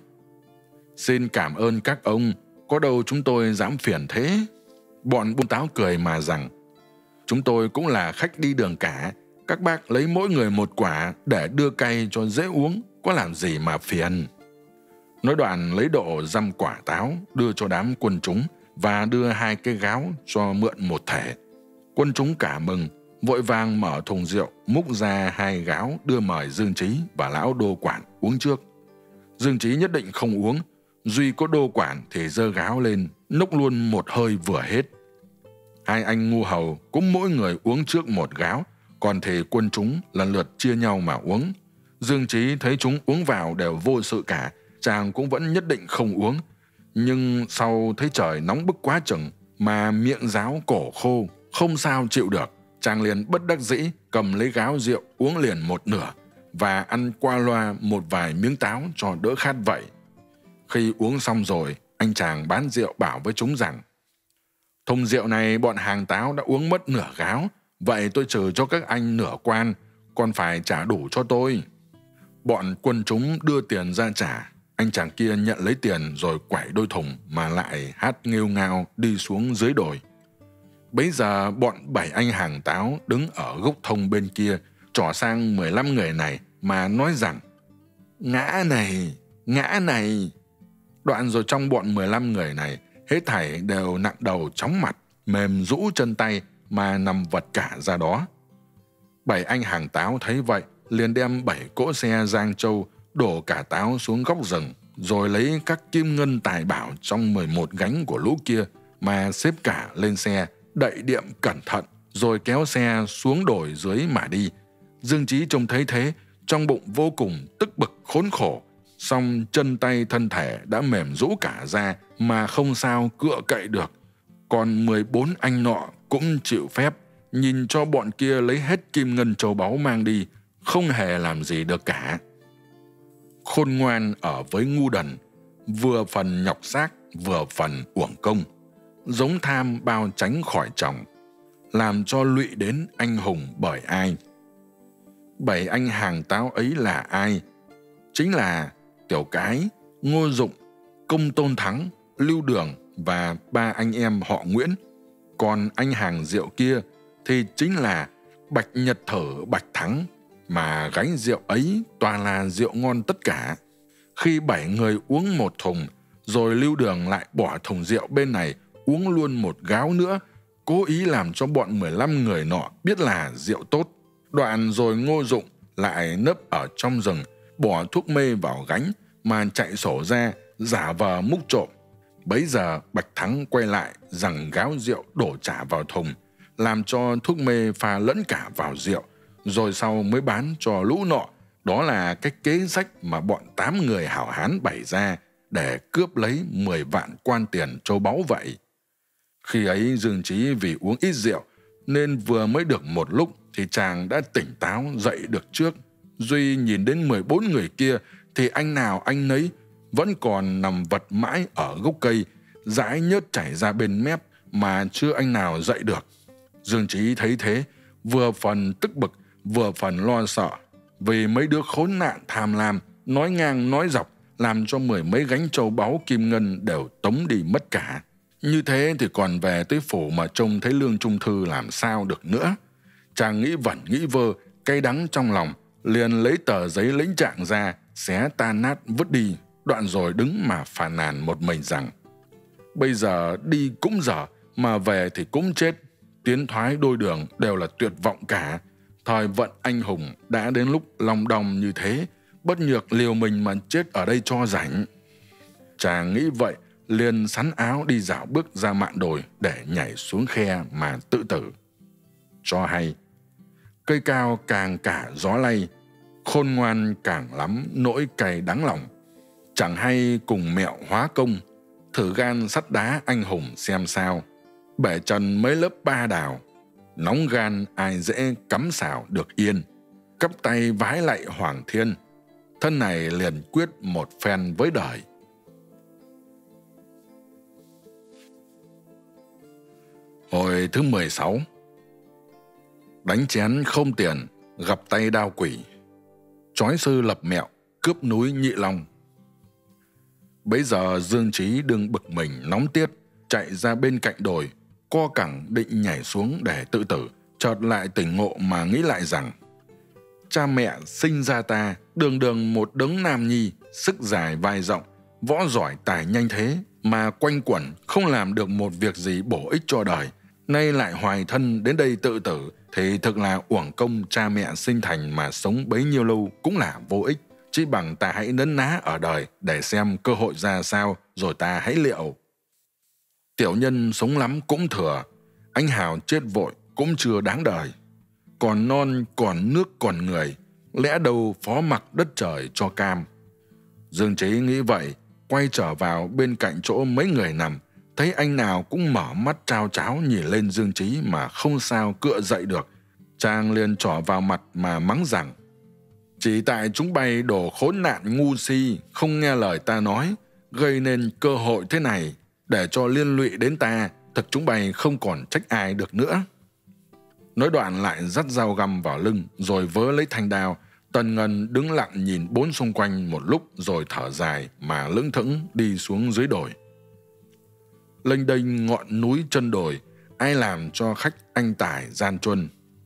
xin cảm ơn các ông, có đâu chúng tôi dám phiền thế. Bọn buôn táo cười mà rằng: chúng tôi cũng là khách đi đường cả, các bác lấy mỗi người một quả để đưa cay cho dễ uống, có làm gì mà phiền. Nói đoạn lấy độ 5 quả táo đưa cho đám quân chúng và đưa 2 cái gáo cho mượn một thể. Quân chúng cả mừng, vội vàng mở thùng rượu, múc ra 2 gáo đưa mời Dương Trí và lão đô quản uống trước. Dương Trí nhất định không uống, duy có đô quản thì giơ gáo lên, nốc luôn một hơi vừa hết. 2 anh ngu hầu cũng mỗi người uống trước 1 gáo, còn thì quân chúng lần lượt chia nhau mà uống. Dương Trí thấy chúng uống vào đều vô sự cả, chàng cũng vẫn nhất định không uống. Nhưng sau thấy trời nóng bức quá chừng, mà miệng ráo cổ khô, không sao chịu được, chàng liền bất đắc dĩ cầm lấy gáo rượu uống liền 1/2 và ăn qua loa một vài miếng táo cho đỡ khát vậy. Khi uống xong rồi, anh chàng bán rượu bảo với chúng rằng: thùng rượu này bọn hàng táo đã uống mất nửa gáo, vậy tôi trừ cho các anh nửa quan, còn phải trả đủ cho tôi. Bọn quân chúng đưa tiền ra trả, anh chàng kia nhận lấy tiền rồi quẩy đôi thùng mà lại hát nghêu ngao đi xuống dưới đồi. Bấy giờ bọn 7 anh hàng táo đứng ở gốc thông bên kia trỏ sang 15 người này mà nói rằng: ngã này, ngã này. Đoạn rồi trong bọn 15 người này, hết thảy đều nặng đầu chóng mặt, mềm rũ chân tay mà nằm vật cả ra đó. 7 anh hàng táo thấy vậy, liền đem 7 cỗ xe giang châu đổ cả táo xuống góc rừng, rồi lấy các kim ngân tài bảo trong 11 gánh của lũ kia mà xếp cả lên xe, đậy điệm cẩn thận, rồi kéo xe xuống đồi dưới mà đi. Dương Trí trông thấy thế, trong bụng vô cùng tức bực khốn khổ, song chân tay thân thể đã mềm rũ cả ra mà không sao cựa cậy được. Còn 14 anh nọ cũng chịu phép, nhìn cho bọn kia lấy hết kim ngân châu báu mang đi, không hề làm gì được cả. Khôn ngoan ở với ngu đần, vừa phần nhọc xác, vừa phần uổng công, giống tham bao tránh khỏi chồng, làm cho lụy đến anh hùng bởi ai. 7 anh hàng táo ấy là ai? Chính là Tiểu Cái, Ngô Dụng, Công Tôn Thắng, Lưu Đường và 3 anh em họ Nguyễn. Còn anh hàng rượu kia thì chính là Bạch Nhật Thử, Bạch Thắng, mà gánh rượu ấy toàn là rượu ngon tất cả. Khi 7 người uống một thùng, rồi Lưu Đường lại bỏ thùng rượu bên này uống luôn một gáo nữa, cố ý làm cho bọn 15 người nọ biết là rượu tốt. Đoạn rồi Ngô Dụng lại nấp ở trong rừng, bỏ thuốc mê vào gánh mà chạy sổ ra, giả vờ múc trộm. Bấy giờ Bạch Thắng quay lại rằng gáo rượu đổ trả vào thùng, làm cho thuốc mê pha lẫn cả vào rượu, rồi sau mới bán cho lũ nọ. Đó là cái kế sách mà bọn 8 người hảo hán bày ra để cướp lấy 10 vạn quan tiền châu báu vậy. Khi ấy Dương Trí vì uống ít rượu nên vừa mới được một lúc thì chàng đã tỉnh táo dậy được trước. Duy nhìn đến 14 người kia thì anh nào anh nấy vẫn còn nằm vật mãi ở gốc cây, dãi nhớt chảy ra bên mép mà chưa anh nào dậy được. Dương Trí thấy thế, vừa phần tức bực, vừa phần lo sợ, vì mấy đứa khốn nạn tham lam, nói ngang nói dọc, làm cho 10 mấy gánh châu báu kim ngân đều tống đi mất cả. Như thế thì còn về tới phủ mà trông thấy Lương Trung Thư làm sao được nữa. Chàng nghĩ vẩn nghĩ vơ, cay đắng trong lòng, liền lấy tờ giấy lĩnh trạng ra, xé tan nát vứt đi, đoạn rồi đứng mà phàn nàn một mình rằng: bây giờ đi cũng dở, mà về thì cũng chết. Tiến thoái đôi đường đều là tuyệt vọng cả. Thời vận anh hùng đã đến lúc lòng đong như thế, bất nhược liều mình mà chết ở đây cho rảnh. Chàng nghĩ vậy, liền sắn áo đi dạo bước ra mạn đồi để nhảy xuống khe mà tự tử. Cho hay, cây cao càng cả gió lay, khôn ngoan càng lắm nỗi cay đắng lòng. Chẳng hay cùng mẹo hóa công, thử gan sắt đá anh hùng xem sao. Bể trần mấy lớp ba đào, nóng gan ai dễ cắm xào được yên. Cắp tay vái lạy Hoàng Thiên, thân này liền quyết một phen với đời. Hồi thứ 16. Đánh chén không tiền, gặp tay đao quỷ. Chói sư lập mẹo, cướp núi Nhị Long. Bấy giờ Dương Trí đương bực mình nóng tiết, chạy ra bên cạnh đồi, co cẳng định nhảy xuống để tự tử, chợt lại tỉnh ngộ mà nghĩ lại rằng: cha mẹ sinh ra ta đường đường một đấng nam nhi, sức dài vai rộng, võ giỏi tài nhanh thế, mà quanh quẩn không làm được một việc gì bổ ích cho đời, nay lại hoài thân đến đây tự tử, thì thực là uổng công cha mẹ sinh thành mà sống bấy nhiêu lâu cũng là vô ích. Chỉ bằng ta hãy nấn ná ở đời để xem cơ hội ra sao, rồi ta hãy liệu. Tiểu nhân sống lắm cũng thừa, anh hào chết vội cũng chưa đáng đời. Còn non, còn nước, còn người, lẽ đâu phó mặc đất trời cho cam. Dương Trí nghĩ vậy, quay trở vào bên cạnh chỗ mấy người nằm, thấy anh nào cũng mở mắt trao tráo nhìn lên Dương Trí mà không sao cựa dậy được. Chàng liền trỏ vào mặt mà mắng rằng: chỉ tại chúng bay đồ khốn nạn ngu si, không nghe lời ta nói, gây nên cơ hội thế này, để cho liên lụy đến ta, thật chúng bay không còn trách ai được nữa. Nói đoạn lại dắt dao găm vào lưng, rồi vớ lấy thanh đao. Tần Ngân đứng lặng nhìn bốn xung quanh một lúc, rồi thở dài mà lững thững đi xuống dưới đồi. Lênh đênh ngọn núi chân đồi, ai làm cho khách anh tài gian truân.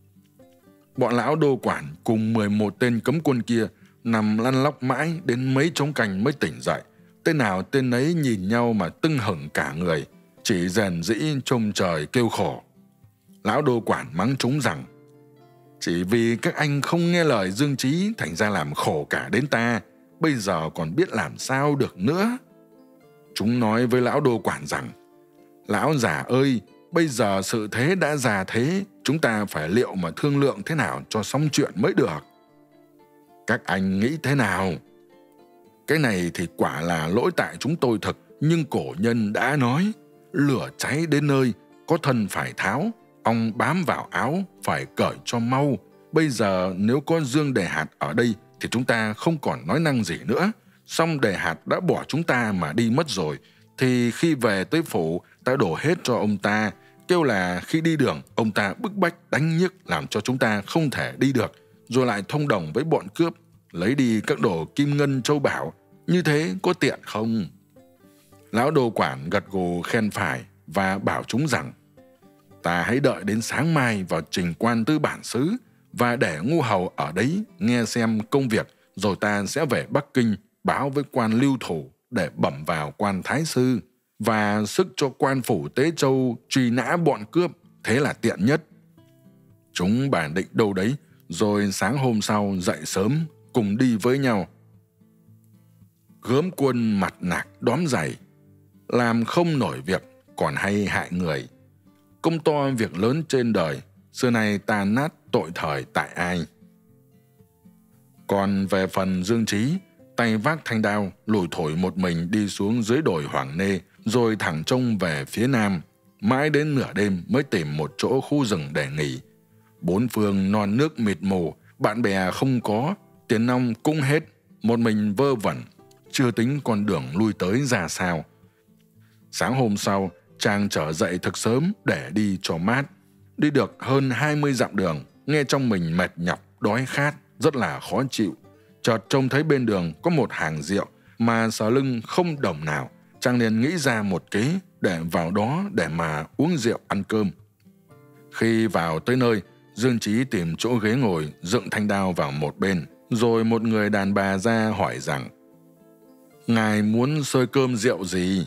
Bọn lão đô quản cùng 11 tên cấm quân kia nằm lăn lóc mãi đến mấy trống canh mới tỉnh dậy. Tên nào tên ấy nhìn nhau mà tưng hửng cả người, chỉ rèn rĩ trông trời kêu khổ. Lão đô quản mắng chúng rằng: chỉ vì các anh không nghe lời Dương Trí thành ra làm khổ cả đến ta, bây giờ còn biết làm sao được nữa. Chúng nói với lão đô quản rằng: lão già ơi, bây giờ sự thế đã già thế, chúng ta phải liệu mà thương lượng thế nào cho xong chuyện mới được. Các anh nghĩ thế nào? Cái này thì quả là lỗi tại chúng tôi thật, nhưng cổ nhân đã nói: lửa cháy đến nơi, có thân phải tháo, ong bám vào áo, phải cởi cho mau. Bây giờ nếu có Dương Đề Hạt ở đây thì chúng ta không còn nói năng gì nữa. Song Đề Hạt đã bỏ chúng ta mà đi mất rồi, thì khi về tới phủ ta đổ hết cho ông ta, kêu là khi đi đường ông ta bức bách đánh nhức làm cho chúng ta không thể đi được, rồi lại thông đồng với bọn cướp lấy đi các đồ kim ngân châu bảo. Như thế có tiện không? Lão đô quản gật gù khen phải và bảo chúng rằng: Ta hãy đợi đến sáng mai vào trình quan tư bản xứ và để ngu hầu ở đấy nghe xem công việc, rồi ta sẽ về Bắc Kinh báo với quan lưu thủ để bẩm vào quan thái sư và sức cho quan phủ Tế Châu truy nã bọn cướp, thế là tiện nhất. Chúng bàn định đâu đấy, rồi sáng hôm sau dậy sớm cùng đi với nhau. Gớm Quân mặt nạc đóm giày, làm không nổi việc còn hay hại người. Công to việc lớn trên đời, xưa nay ta nát tội thời tại ai. Còn về phần Dương Trí, tay vác thanh đao lủi thổi một mình đi xuống dưới đồi Hoàng Nê, rồi thẳng trông về phía nam, mãi đến nửa đêm mới tìm một chỗ khu rừng để nghỉ. Bốn phương non nước mịt mù, bạn bè không có, tiền nong cũng hết, một mình vơ vẩn, chưa tính con đường lui tới ra sao. Sáng hôm sau, chàng trở dậy thật sớm để đi cho mát. Đi được hơn 20 dặm đường, nghe trong mình mệt nhọc, đói khát, rất là khó chịu. Chợt trông thấy bên đường có một hàng rượu mà sờ lưng không đồng nào, chàng liền nghĩ ra một kế để vào đó để mà uống rượu ăn cơm. Khi vào tới nơi, Dương Trí tìm chỗ ghế ngồi, dựng thanh đao vào một bên, rồi một người đàn bà ra hỏi rằng: "Ngài muốn xơi cơm rượu gì?"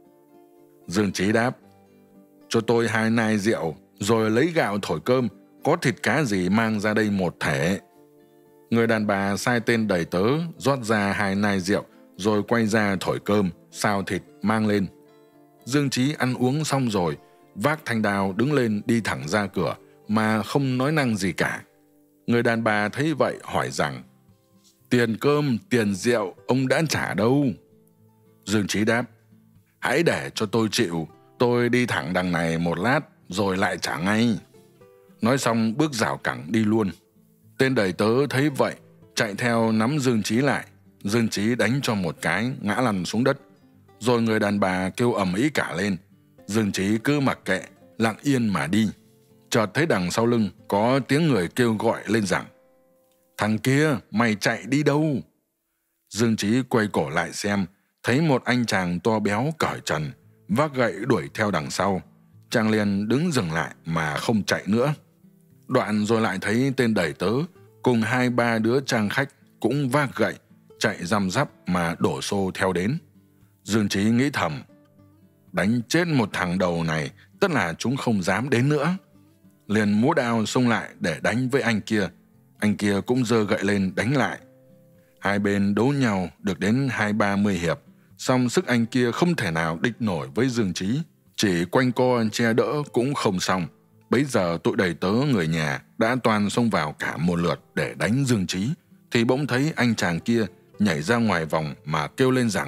Dương Trí đáp: "Cho tôi 2 nai rượu, rồi lấy gạo thổi cơm, có thịt cá gì mang ra đây một thể." Người đàn bà sai tên đầy tớ rót ra 2 nai rượu, rồi quay ra thổi cơm, xào thịt mang lên. Dương Trí ăn uống xong rồi, vác thanh đao đứng lên đi thẳng ra cửa, mà không nói năng gì cả. Người đàn bà thấy vậy hỏi rằng: "Tiền cơm, tiền rượu ông đã trả đâu?" Dương Trí đáp: "Hãy để cho tôi chịu, tôi đi thẳng đằng này một lát rồi lại trả ngay." Nói xong bước rảo cẳng đi luôn. Tên đầy tớ thấy vậy, chạy theo nắm Dương Trí lại. Dương Trí đánh cho một cái, ngã lăn xuống đất. Rồi người đàn bà kêu ầm ĩ cả lên. Dương Trí cứ mặc kệ, lặng yên mà đi. Chợt thấy đằng sau lưng có tiếng người kêu gọi lên rằng: "Thằng kia, mày chạy đi đâu?" Dương Trí quay cổ lại xem, thấy một anh chàng to béo cởi trần, vác gậy đuổi theo đằng sau. Chàng liền đứng dừng lại mà không chạy nữa. Đoạn rồi lại thấy tên đầy tớ cùng 2-3 đứa trang khách cũng vác gậy, chạy răm rắp mà đổ xô theo đến. Dương Trí nghĩ thầm: đánh chết một thằng đầu này, tất là chúng không dám đến nữa. Liền múa đao xông lại để đánh với anh kia. Anh kia cũng giơ gậy lên đánh lại. Hai bên đấu nhau được đến 20-30 hiệp, song sức anh kia không thể nào địch nổi với Dương Trí, chỉ quanh co che đỡ cũng không xong. Bấy giờ tụi đầy tớ người nhà đã toàn xông vào cả một lượt để đánh Dương Trí, thì bỗng thấy anh chàng kia nhảy ra ngoài vòng mà kêu lên rằng: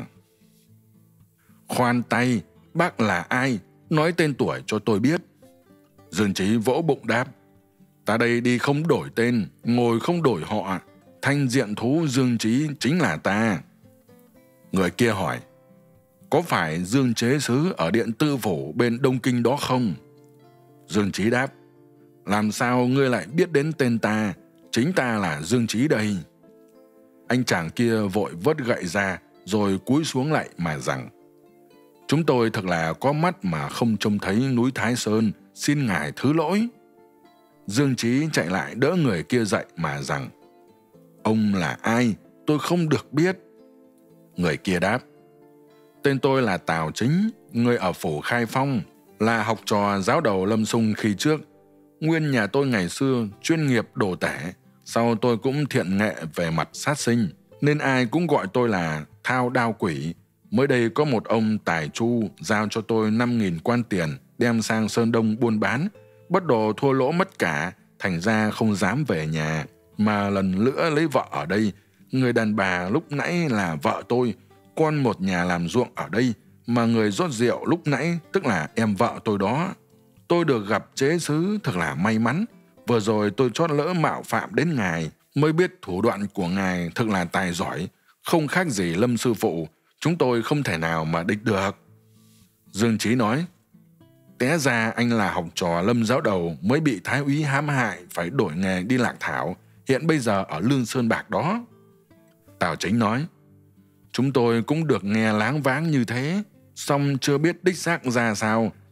"Khoan tay, bác là ai? Nói tên tuổi cho tôi biết." Dương Trí vỗ bụng đáp: "Ta đây đi không đổi tên, ngồi không đổi họ, thanh diện thú Dương Trí chính là ta." Người kia hỏi: "Có phải Dương chế sứ ở điện Tư Phủ bên Đông Kinh đó không?" Dương Trí đáp: "Làm sao ngươi lại biết đến tên ta? Chính ta là Dương Trí đây." Anh chàng kia vội vớt gậy ra, rồi cúi xuống lại mà rằng: "Chúng tôi thật là có mắt mà không trông thấy núi Thái Sơn, xin ngài thứ lỗi." Dương Trí chạy lại đỡ người kia dậy mà rằng: "Ông là ai? Tôi không được biết." Người kia đáp: "Tên tôi là Tào Chính, người ở phủ Khai Phong, là học trò giáo đầu Lâm Xung khi trước. Nguyên nhà tôi ngày xưa chuyên nghiệp đồ tể, sau tôi cũng thiện nghệ về mặt sát sinh, nên ai cũng gọi tôi là Thao Đao Quỷ. Mới đây có một ông tài chu giao cho tôi 5.000 quan tiền đem sang Sơn Đông buôn bán, bất đồ thua lỗ mất cả, thành ra không dám về nhà, mà lần nữa lấy vợ ở đây. Người đàn bà lúc nãy là vợ tôi, con một nhà làm ruộng ở đây, mà người rót rượu lúc nãy tức là em vợ tôi đó. Tôi được gặp chế sứ thật là may mắn. Vừa rồi tôi chót lỡ mạo phạm đến ngài, mới biết thủ đoạn của ngài thật là tài giỏi, không khác gì Lâm sư phụ, chúng tôi không thể nào mà địch được." Dương Trí nói: "Té ra anh là học trò Lâm giáo đầu mới bị thái úy hãm hại phải đổi nghề đi Lạc Thảo, hiện bây giờ ở Lương Sơn Bạc đó." Tào Chính nói: "Chúng tôi cũng được nghe láng váng như thế, song chưa biết đích xác ra sao,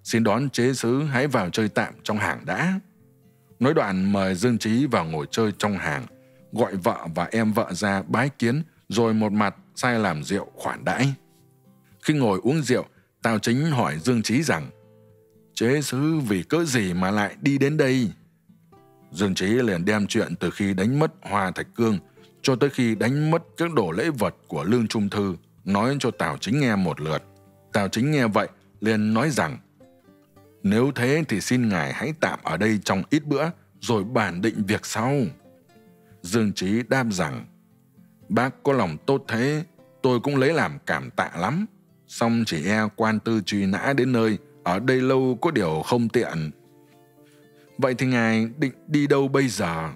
xin đón chế sứ hãy vào chơi tạm trong hàng đã. Nói đoạn mời Dương Trí vào ngồi chơi trong hàng, gọi vợ và em vợ ra bái kiến, rồi một mặt sai làm rượu khoản đãi. Khi ngồi uống rượu, Tào Chính hỏi Dương Trí rằng: chế sứ vì cớ gì mà lại đi đến đây? Dương Trí liền đem chuyện từ khi đánh mất Hoa Thạch Cương cho tới khi đánh mất các đồ lễ vật của Lương Trung Thư nói cho Tào Chính nghe một lượt. Tào Chính nghe vậy liền nói rằng: nếu thế thì xin ngài hãy tạm ở đây trong ít bữa rồi bàn định việc sau. Dương Trí đáp rằng: bác có lòng tốt thế, tôi cũng lấy làm cảm tạ lắm. Song chỉ e quan tư truy nã đến nơi, ở đây lâu có điều không tiện. Vậy thì ngài định đi đâu bây giờ?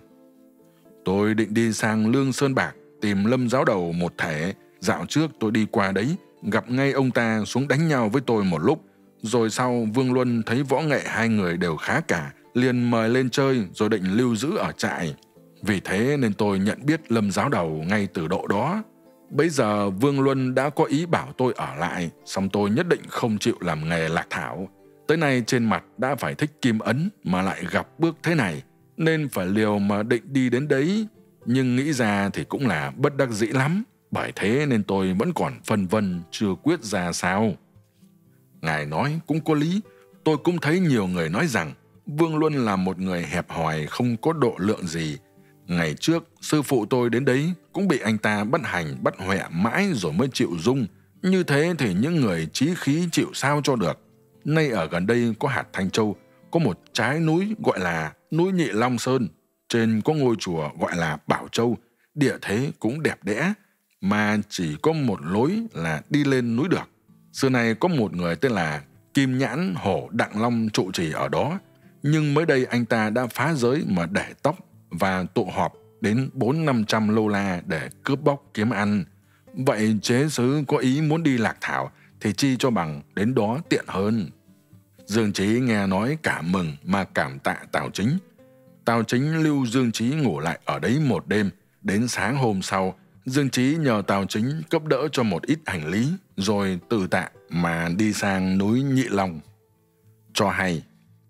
Tôi định đi sang Lương Sơn Bạc tìm Lâm Giáo Đầu một thể. Dạo trước tôi đi qua đấy, gặp ngay ông ta xuống đánh nhau với tôi một lúc. Rồi sau Vương Luân thấy võ nghệ hai người đều khá cả, liền mời lên chơi rồi định lưu giữ ở trại. Vì thế nên tôi nhận biết Lâm Giáo Đầu ngay từ độ đó. Bấy giờ Vương Luân đã có ý bảo tôi ở lại, song tôi nhất định không chịu làm nghề lạc thảo. Tới nay trên mặt đã phải thích kim ấn mà lại gặp bước thế này, nên phải liều mà định đi đến đấy. Nhưng nghĩ ra thì cũng là bất đắc dĩ lắm, bởi thế nên tôi vẫn còn phân vân chưa quyết ra sao. Ngài nói cũng có lý, tôi cũng thấy nhiều người nói rằng Vương Luân là một người hẹp hòi không có độ lượng gì. Ngày trước sư phụ tôi đến đấy cũng bị anh ta bắt hành bắt hoẹ mãi rồi mới chịu dung. Như thế thì những người chí khí chịu sao cho được. Nay ở gần đây có hạt Thanh Châu, có một trái núi gọi là núi Nhị Long Sơn, trên có ngôi chùa gọi là Bảo Châu, địa thế cũng đẹp đẽ, mà chỉ có một lối là đi lên núi được. Xưa này có một người tên là Kim Nhãn Hổ Đặng Long trụ trì ở đó, nhưng mới đây anh ta đã phá giới mà để tóc và tụ họp đến 400-500 lô la để cướp bóc kiếm ăn. Vậy chế sứ có ý muốn đi lạc thảo thì chi cho bằng đến đó tiện hơn. Dương Trí nghe nói cảm mừng mà cảm tạ Tào Chính. Tào Chính lưu Dương Trí ngủ lại ở đấy một đêm. Đến sáng hôm sau, Dương Trí nhờ Tào Chính cấp đỡ cho một ít hành lý, rồi từ tạ mà đi sang núi Nhị Long. Cho hay: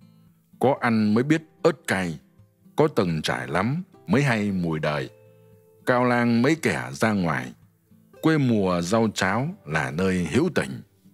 có ăn mới biết ớt cay, có từng trải lắm mới hay mùi đời. Cao lang mấy kẻ ra ngoài, quê mùa rau cháo là nơi hữu tình.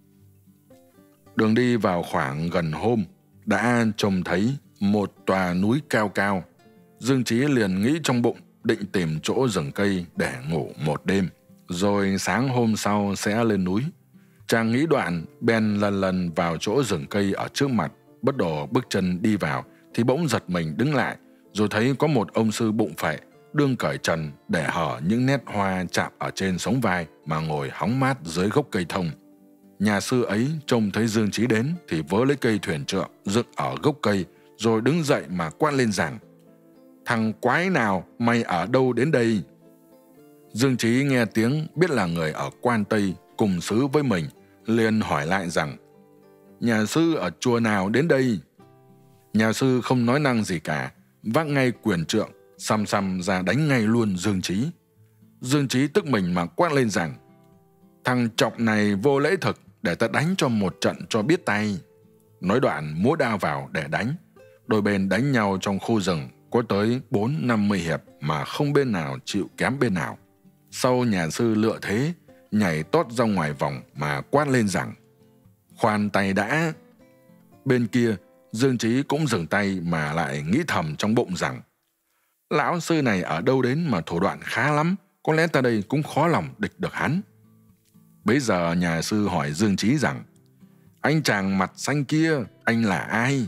Đường đi vào khoảng gần hôm, đã trông thấy một tòa núi cao cao. Dương Trí liền nghĩ trong bụng định tìm chỗ rừng cây để ngủ một đêm, rồi sáng hôm sau sẽ lên núi. Chàng nghĩ đoạn bèn lần lần vào chỗ rừng cây ở trước mặt, bất đồ bước chân đi vào thì bỗng giật mình đứng lại, rồi thấy có một ông sư bụng phệ đương cởi trần để hở những nét hoa chạm ở trên sống vai mà ngồi hóng mát dưới gốc cây thông. Nhà sư ấy trông thấy Dương Trí đến thì vớ lấy cây thuyền trượng dựng ở gốc cây, rồi đứng dậy mà quát lên rằng: thằng quái nào, mày ở đâu đến đây? Dương Trí nghe tiếng biết là người ở Quan Tây cùng xứ với mình, liền hỏi lại rằng: nhà sư ở chùa nào đến đây? Nhà sư không nói năng gì cả, vác ngay quyền trượng xăm xăm ra đánh ngay luôn Dương Trí. Dương Trí tức mình mà quát lên rằng: thằng chọc này vô lễ thực, để ta đánh cho một trận cho biết tay. Nói đoạn múa đao vào để đánh. Đôi bên đánh nhau trong khu rừng có tới 40-50 hiệp mà không bên nào chịu kém bên nào. Sau nhà sư lựa thế, nhảy tót ra ngoài vòng mà quát lên rằng: khoan tay đã. Bên kia Dương Trí cũng dừng tay mà lại nghĩ thầm trong bụng rằng: lão sư này ở đâu đến mà thủ đoạn khá lắm, có lẽ ta đây cũng khó lòng địch được hắn. Bấy giờ nhà sư hỏi Dương Trí rằng: anh chàng mặt xanh kia, anh là ai?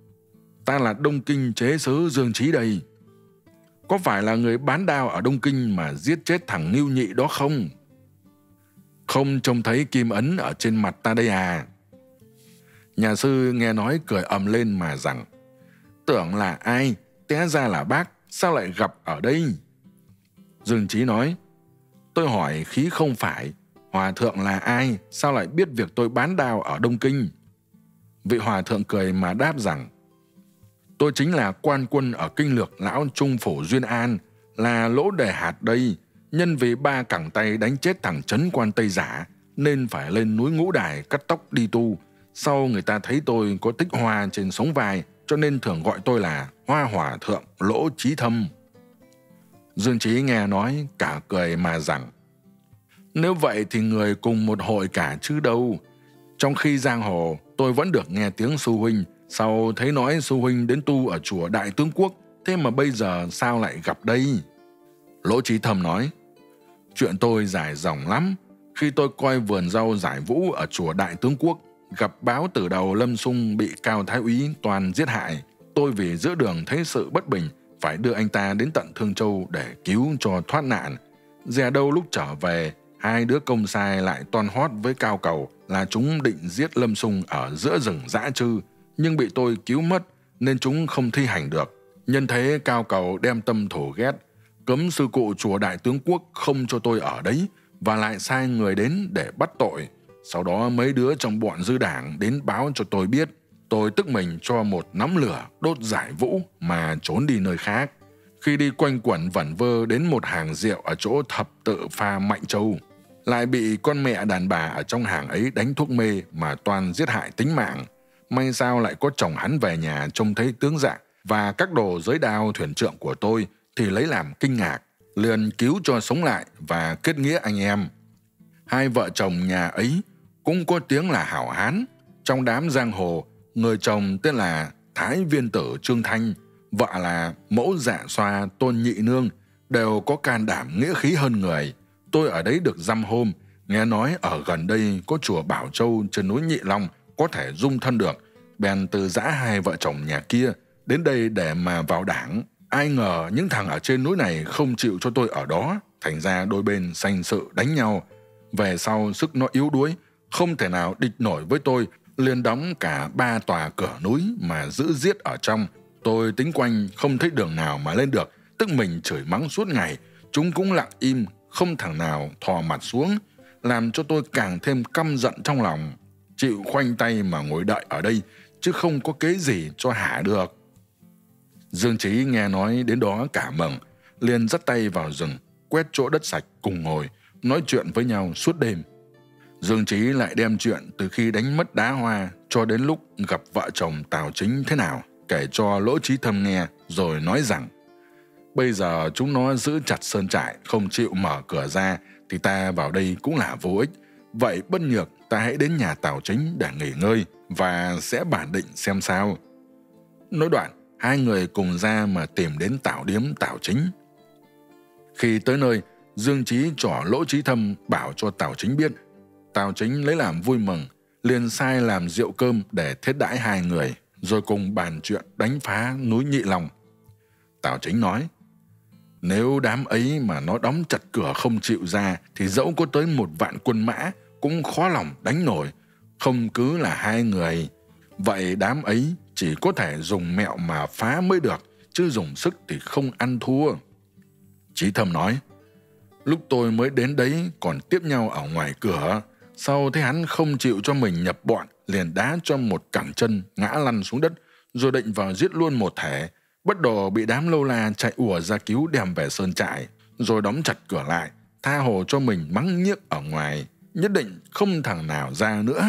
Ta là Đông Kinh chế sứ Dương Trí đây. Có phải là người bán đao ở Đông Kinh mà giết chết thằng Ngưu Nhị đó không? Không trông thấy kim ấn ở trên mặt ta đây à? Nhà sư nghe nói cười ầm lên mà rằng: tưởng là ai, té ra là bác, sao lại gặp ở đây? Dương Trí nói: tôi hỏi khí không phải, hòa thượng là ai, sao lại biết việc tôi bán đao ở Đông Kinh? Vị hòa thượng cười mà đáp rằng: tôi chính là quan quân ở kinh lược lão Trung Phủ Duyên An, là lỗ đề hạt đây. Nhân vì 3 cẳng tay đánh chết thằng Trấn Quan Tây giả, nên phải lên núi Ngũ Đài cắt tóc đi tu. Sau người ta thấy tôi có tích hoa trên sống vai, cho nên thường gọi tôi là Hoa Hòa Thượng Lỗ Trí Thâm. Dương Trí nghe nói cả cười mà rằng: Nếu vậy thì người cùng một hội cả chứ đâu. Trong khi giang hồ tôi vẫn được nghe tiếng sư huynh, sau thấy nói sư huynh đến tu ở chùa Đại Tướng Quốc, thế mà bây giờ sao lại gặp đây? Lỗ Trí Thâm nói: Chuyện tôi dài dòng lắm. Khi tôi coi vườn rau giải vũ ở chùa Đại Tướng Quốc, gặp báo từ đầu Lâm Xung bị Cao Thái úy Toàn giết hại. Tôi vì giữa đường thấy sự bất bình, phải đưa anh ta đến tận Thương Châu để cứu cho thoát nạn. Dè đâu lúc trở về, hai đứa công sai lại toan hót với Cao Cầu là chúng định giết Lâm Xung ở giữa rừng dã trư, nhưng bị tôi cứu mất nên chúng không thi hành được. Nhân thế Cao Cầu đem tâm thù ghét, cấm sư cụ chùa Đại Tướng Quốc không cho tôi ở đấy, và lại sai người đến để bắt tội. Sau đó mấy đứa trong bọn dư đảng đến báo cho tôi biết. Tôi tức mình cho một nắm lửa đốt giải vũ mà trốn đi nơi khác. Khi đi quanh quẩn vẩn vơ đến một hàng rượu ở chỗ thập tự pha Mạnh Châu, lại bị con mẹ đàn bà ở trong hàng ấy đánh thuốc mê mà Toàn giết hại tính mạng. May sao lại có chồng hắn về nhà trông thấy tướng dạng và các đồ giới đao thuyền trượng của tôi thì lấy làm kinh ngạc, liền cứu cho sống lại và kết nghĩa anh em. Hai vợ chồng nhà ấy cũng có tiếng là hảo hán. Trong đám giang hồ, người chồng tên là Thái Viên Tử Trương Thanh, vợ là Mẫu Dạ Xoa Tôn Nhị Nương, đều có can đảm nghĩa khí hơn người. Tôi ở đấy được dăm hôm, nghe nói ở gần đây có chùa Bảo Châu trên núi Nhị Long có thể dung thân được, bèn từ giã hai vợ chồng nhà kia đến đây để mà vào đảng. Ai ngờ những thằng ở trên núi này không chịu cho tôi ở đó, thành ra đôi bên sanh sự đánh nhau. Về sau sức nó yếu đuối, không thể nào địch nổi với tôi, liền đóng cả 3 tòa cửa núi mà giữ giết ở trong. Tôi tính quanh không thấy đường nào mà lên được, tức mình chửi mắng suốt ngày. Chúng cũng lặng im, không thằng nào thò mặt xuống, làm cho tôi càng thêm căm giận trong lòng. Chịu khoanh tay mà ngồi đợi ở đây, chứ không có kế gì cho hả được. Dương Trí nghe nói đến đó cả mừng, liền dắt tay vào rừng, quét chỗ đất sạch cùng ngồi, nói chuyện với nhau suốt đêm. Dương Trí lại đem chuyện từ khi đánh mất Đá Hoa cho đến lúc gặp vợ chồng Tào Chính thế nào, kể cho Lỗ Trí Thâm nghe, rồi nói rằng: Bây giờ chúng nó giữ chặt sơn trại, không chịu mở cửa ra, thì ta vào đây cũng là vô ích. Vậy bất nhược ta hãy đến nhà Tào Chính để nghỉ ngơi, và sẽ bản định xem sao. Nói đoạn, hai người cùng ra mà tìm đến tảo điếm Tào Chính. Khi tới nơi, Dương Trí trỏ Lỗ Trí Thâm bảo cho Tào Chính biết. Tào Chính lấy làm vui mừng, liền sai làm rượu cơm để thiết đãi hai người, rồi cùng bàn chuyện đánh phá núi Nhị Long. Tào Chính nói: Nếu đám ấy mà nó đóng chặt cửa không chịu ra, thì dẫu có tới 1 vạn quân mã cũng khó lòng đánh nổi, không cứ là hai người. Vậy đám ấy chỉ có thể dùng mẹo mà phá mới được, chứ dùng sức thì không ăn thua. Trí Thâm nói: Lúc tôi mới đến đấy còn tiếp nhau ở ngoài cửa, sau thấy hắn không chịu cho mình nhập bọn, liền đá cho một cẳng chân ngã lăn xuống đất, rồi định vào giết luôn một thể. Bất đồ bị đám lâu la chạy ùa ra cứu đem về sơn trại, rồi đóng chặt cửa lại, tha hồ cho mình mắng nhiếc ở ngoài, nhất định không thằng nào ra nữa.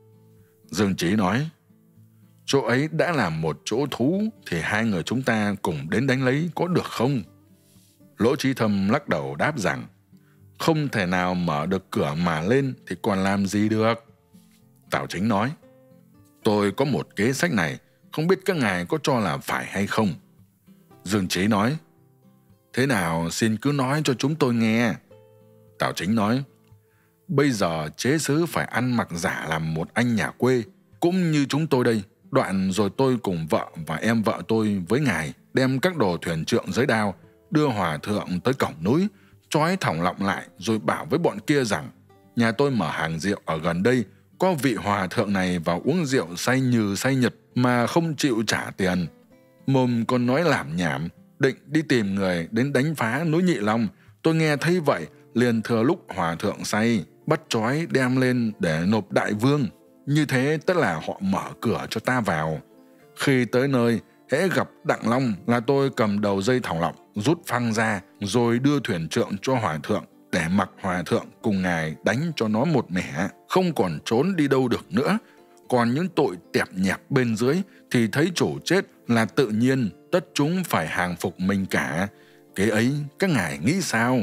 Dương Trí nói: Chỗ ấy đã là một chỗ thú, thì hai người chúng ta cùng đến đánh lấy có được không? Lỗ Trí Thâm lắc đầu đáp rằng: Không thể nào mở được cửa mà lên thì còn làm gì được. Tào Chính nói: Tôi có một kế sách này, không biết các ngài có cho là phải hay không? Dương Trí nói: Thế nào xin cứ nói cho chúng tôi nghe. Tào Chính nói: Bây giờ chế sứ phải ăn mặc giả làm một anh nhà quê, cũng như chúng tôi đây. Đoạn rồi tôi cùng vợ và em vợ tôi với ngài đem các đồ thuyền trượng giới đao, đưa hòa thượng tới cổng núi, trói thòng lọng lại, rồi bảo với bọn kia rằng: Nhà tôi mở hàng rượu ở gần đây, có vị hòa thượng này vào uống rượu say như say nhật mà không chịu trả tiền. Mồm còn nói làm nhảm, định đi tìm người đến đánh phá núi Nhị Long. Tôi nghe thấy vậy, liền thừa lúc hòa thượng say, bắt trói đem lên để nộp đại vương. Như thế tức là họ mở cửa cho ta vào. Khi tới nơi, hễ gặp Đặng Long là tôi cầm đầu dây thòng lọng, rút phăng ra, rồi đưa thuyền trượng cho hòa thượng, để mặc hòa thượng cùng ngài đánh cho nó một mẻ, không còn trốn đi đâu được nữa. Còn những tội tẹp nhẹp bên dưới thì thấy chủ chết là tự nhiên, tất chúng phải hàng phục mình cả. Kế ấy các ngài nghĩ sao?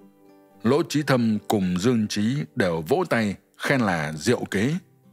Lỗ Chí Thâm cùng Dương Trí đều vỗ tay khen là diệu kế.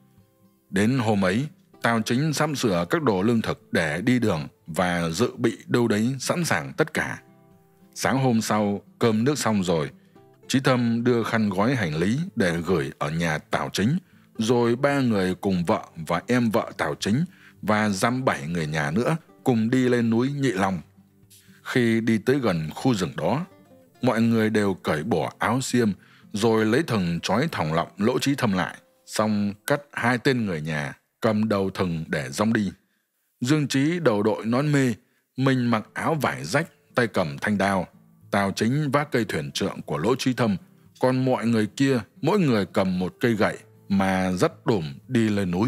Đến hôm ấy, Tào Chính sắm sửa các đồ lương thực để đi đường và dự bị đâu đấy sẵn sàng tất cả. Sáng hôm sau, cơm nước xong rồi, Chí Thâm đưa khăn gói hành lý để gửi ở nhà Tào Chính, rồi 3 người cùng vợ và em vợ Tào Chính và dăm 7 người nhà nữa cùng đi lên núi Nhị Long. Khi đi tới gần khu rừng đó, mọi người đều cởi bỏ áo xiêm rồi lấy thừng trói thòng lọng Lỗ Chí Thâm lại, xong cắt 2 tên người nhà cầm đầu thừng để dong đi. Dương Trí đầu đội nón mê, mình mặc áo vải rách, tay cầm thanh đao. Tào Chính vác cây thuyền trượng của Lỗ Chí Thâm, còn mọi người kia mỗi người cầm một cây gậy mà dắt đùm đi lên núi.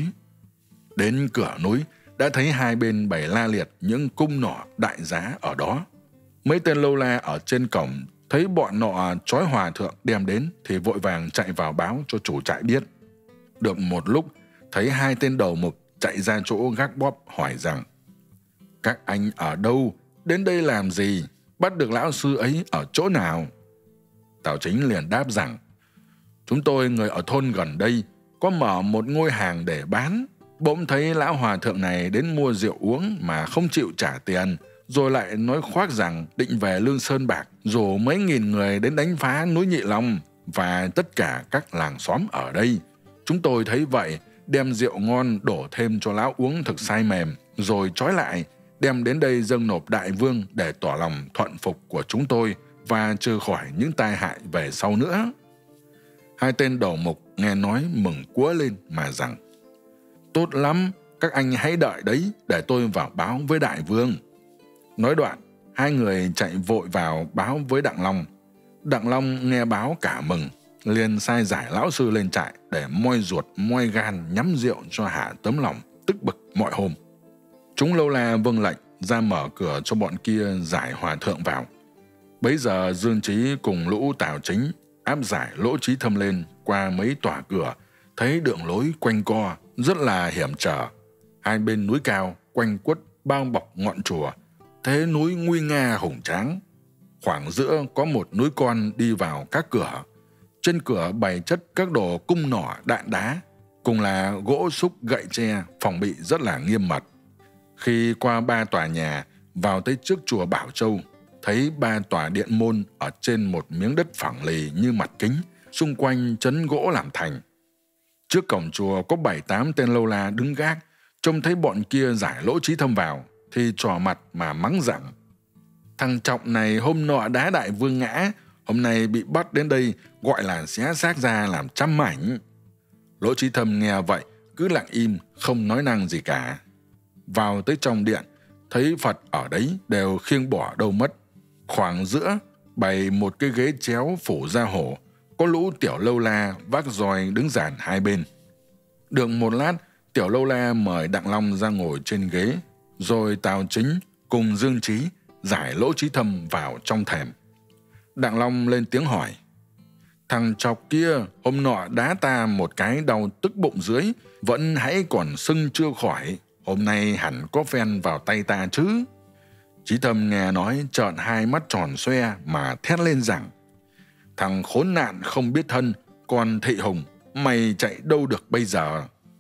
Đến cửa núi đã thấy hai bên bày la liệt những cung nỏ đại giá ở đó. Mấy tên lâu la ở trên cổng thấy bọn nọ trói hòa thượng đem đến thì vội vàng chạy vào báo cho chủ trại biết. Được một lúc, thấy 2 tên đầu mục chạy ra chỗ gác bóp hỏi rằng: "Các anh ở đâu? Đến đây làm gì? Bắt được lão sư ấy ở chỗ nào?" Tào Chính liền đáp rằng: "Chúng tôi người ở thôn gần đây, có mở một ngôi hàng để bán. Bỗng thấy lão hòa thượng này đến mua rượu uống mà không chịu trả tiền, rồi lại nói khoác rằng định về Lương Sơn Bạc, rủ mấy nghìn người đến đánh phá núi Nhị Long và tất cả các làng xóm ở đây. Chúng tôi thấy vậy, đem rượu ngon đổ thêm cho lão uống thực say mềm, rồi trói lại, đem đến đây dâng nộp đại vương để tỏ lòng thuận phục của chúng tôi và trừ khỏi những tai hại về sau nữa." 2 tên đầu mục nghe nói mừng quớ lên mà rằng: "Tốt lắm, các anh hãy đợi đấy để tôi vào báo với đại vương." Nói đoạn, 2 người chạy vội vào báo với Đặng Long. Đặng Long nghe báo cả mừng, liền sai giải lão sư lên trại để moi ruột moi gan nhắm rượu cho hạ tấm lòng tức bực mọi hôm. Chúng lâu la vâng lệnh ra mở cửa cho bọn kia giải hòa thượng vào. Bấy giờ Dương Trí cùng lũ Tào Chính áp giải Lỗ Chí Thâm lên qua mấy tòa cửa, thấy đường lối quanh co rất là hiểm trở. 2 bên núi cao quanh quất bao bọc ngọn chùa, thế núi nguy nga hùng tráng. Khoảng giữa có một núi con đi vào các cửa. Trên cửa bày chất các đồ cung nỏ đạn đá, cùng là gỗ xúc gậy tre, phòng bị rất là nghiêm mật. Khi qua 3 tòa nhà, vào tới trước chùa Bảo Châu, thấy 3 tòa điện môn ở trên một miếng đất phẳng lì như mặt kính, xung quanh trấn gỗ làm thành. Trước cổng chùa có 7-8 tên lâu la đứng gác, trông thấy bọn kia giải Lỗ Chí Thâm vào thì trò mặt mà mắng rằng: "Thằng Trọng này hôm nọ đá đại vương ngã, hôm nay bị bắt đến đây gọi là xé xác ra làm trăm mảnh." Lỗ Chí Thâm nghe vậy cứ lặng im không nói năng gì cả. Vào tới trong điện, thấy Phật ở đấy đều khiêng bỏ đâu mất. Khoảng giữa bày một cái ghế chéo phủ da hổ, có lũ tiểu lâu la vác roi đứng dàn 2 bên. Được một lát, tiểu lâu la mời Đặng Long ra ngồi trên ghế, rồi Tào Chính cùng Dương Trí giải Lỗ Chí Thâm vào trong thềm. Đặng Long lên tiếng hỏi: "Thằng chọc kia hôm nọ đá ta một cái đau tức bụng dưới, vẫn hãy còn sưng chưa khỏi, hôm nay hẳn có phen vào tay ta chứ?" Chí Thâm nghe nói trợn 2 mắt tròn xoe mà thét lên rằng: "Thằng khốn nạn không biết thân, còn thị hùng, mày chạy đâu được bây giờ?"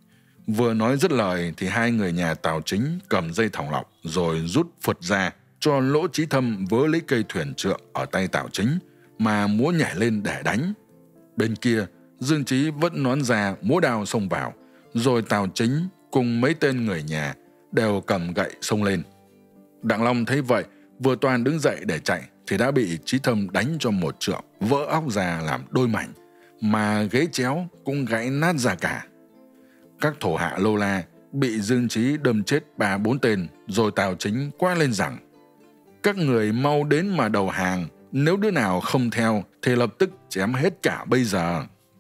Vừa nói dứt lời thì 2 người nhà Tào Chính cầm dây thòng lọng rồi rút phượt ra, cho Lỗ Chí Thâm vớ lấy cây thuyền trượng ở tay Tào Chính mà múa nhảy lên để đánh. Bên kia, Dương Trí vẫn nón ra múa đao xông vào, rồi Tào Chính cùng mấy tên người nhà đều cầm gậy xông lên. Đặng Long thấy vậy, vừa toàn đứng dậy để chạy thì đã bị Chí Thâm đánh cho một trượng vỡ óc ra làm đôi mảnh, mà ghế chéo cũng gãy nát ra cả. Các thổ hạ lâu la bị Dương Trí đâm chết 3-4 tên, rồi Tào Chính quát lên rằng: "Các người mau đến mà đầu hàng, nếu đứa nào không theo thì lập tức chém hết cả bây giờ."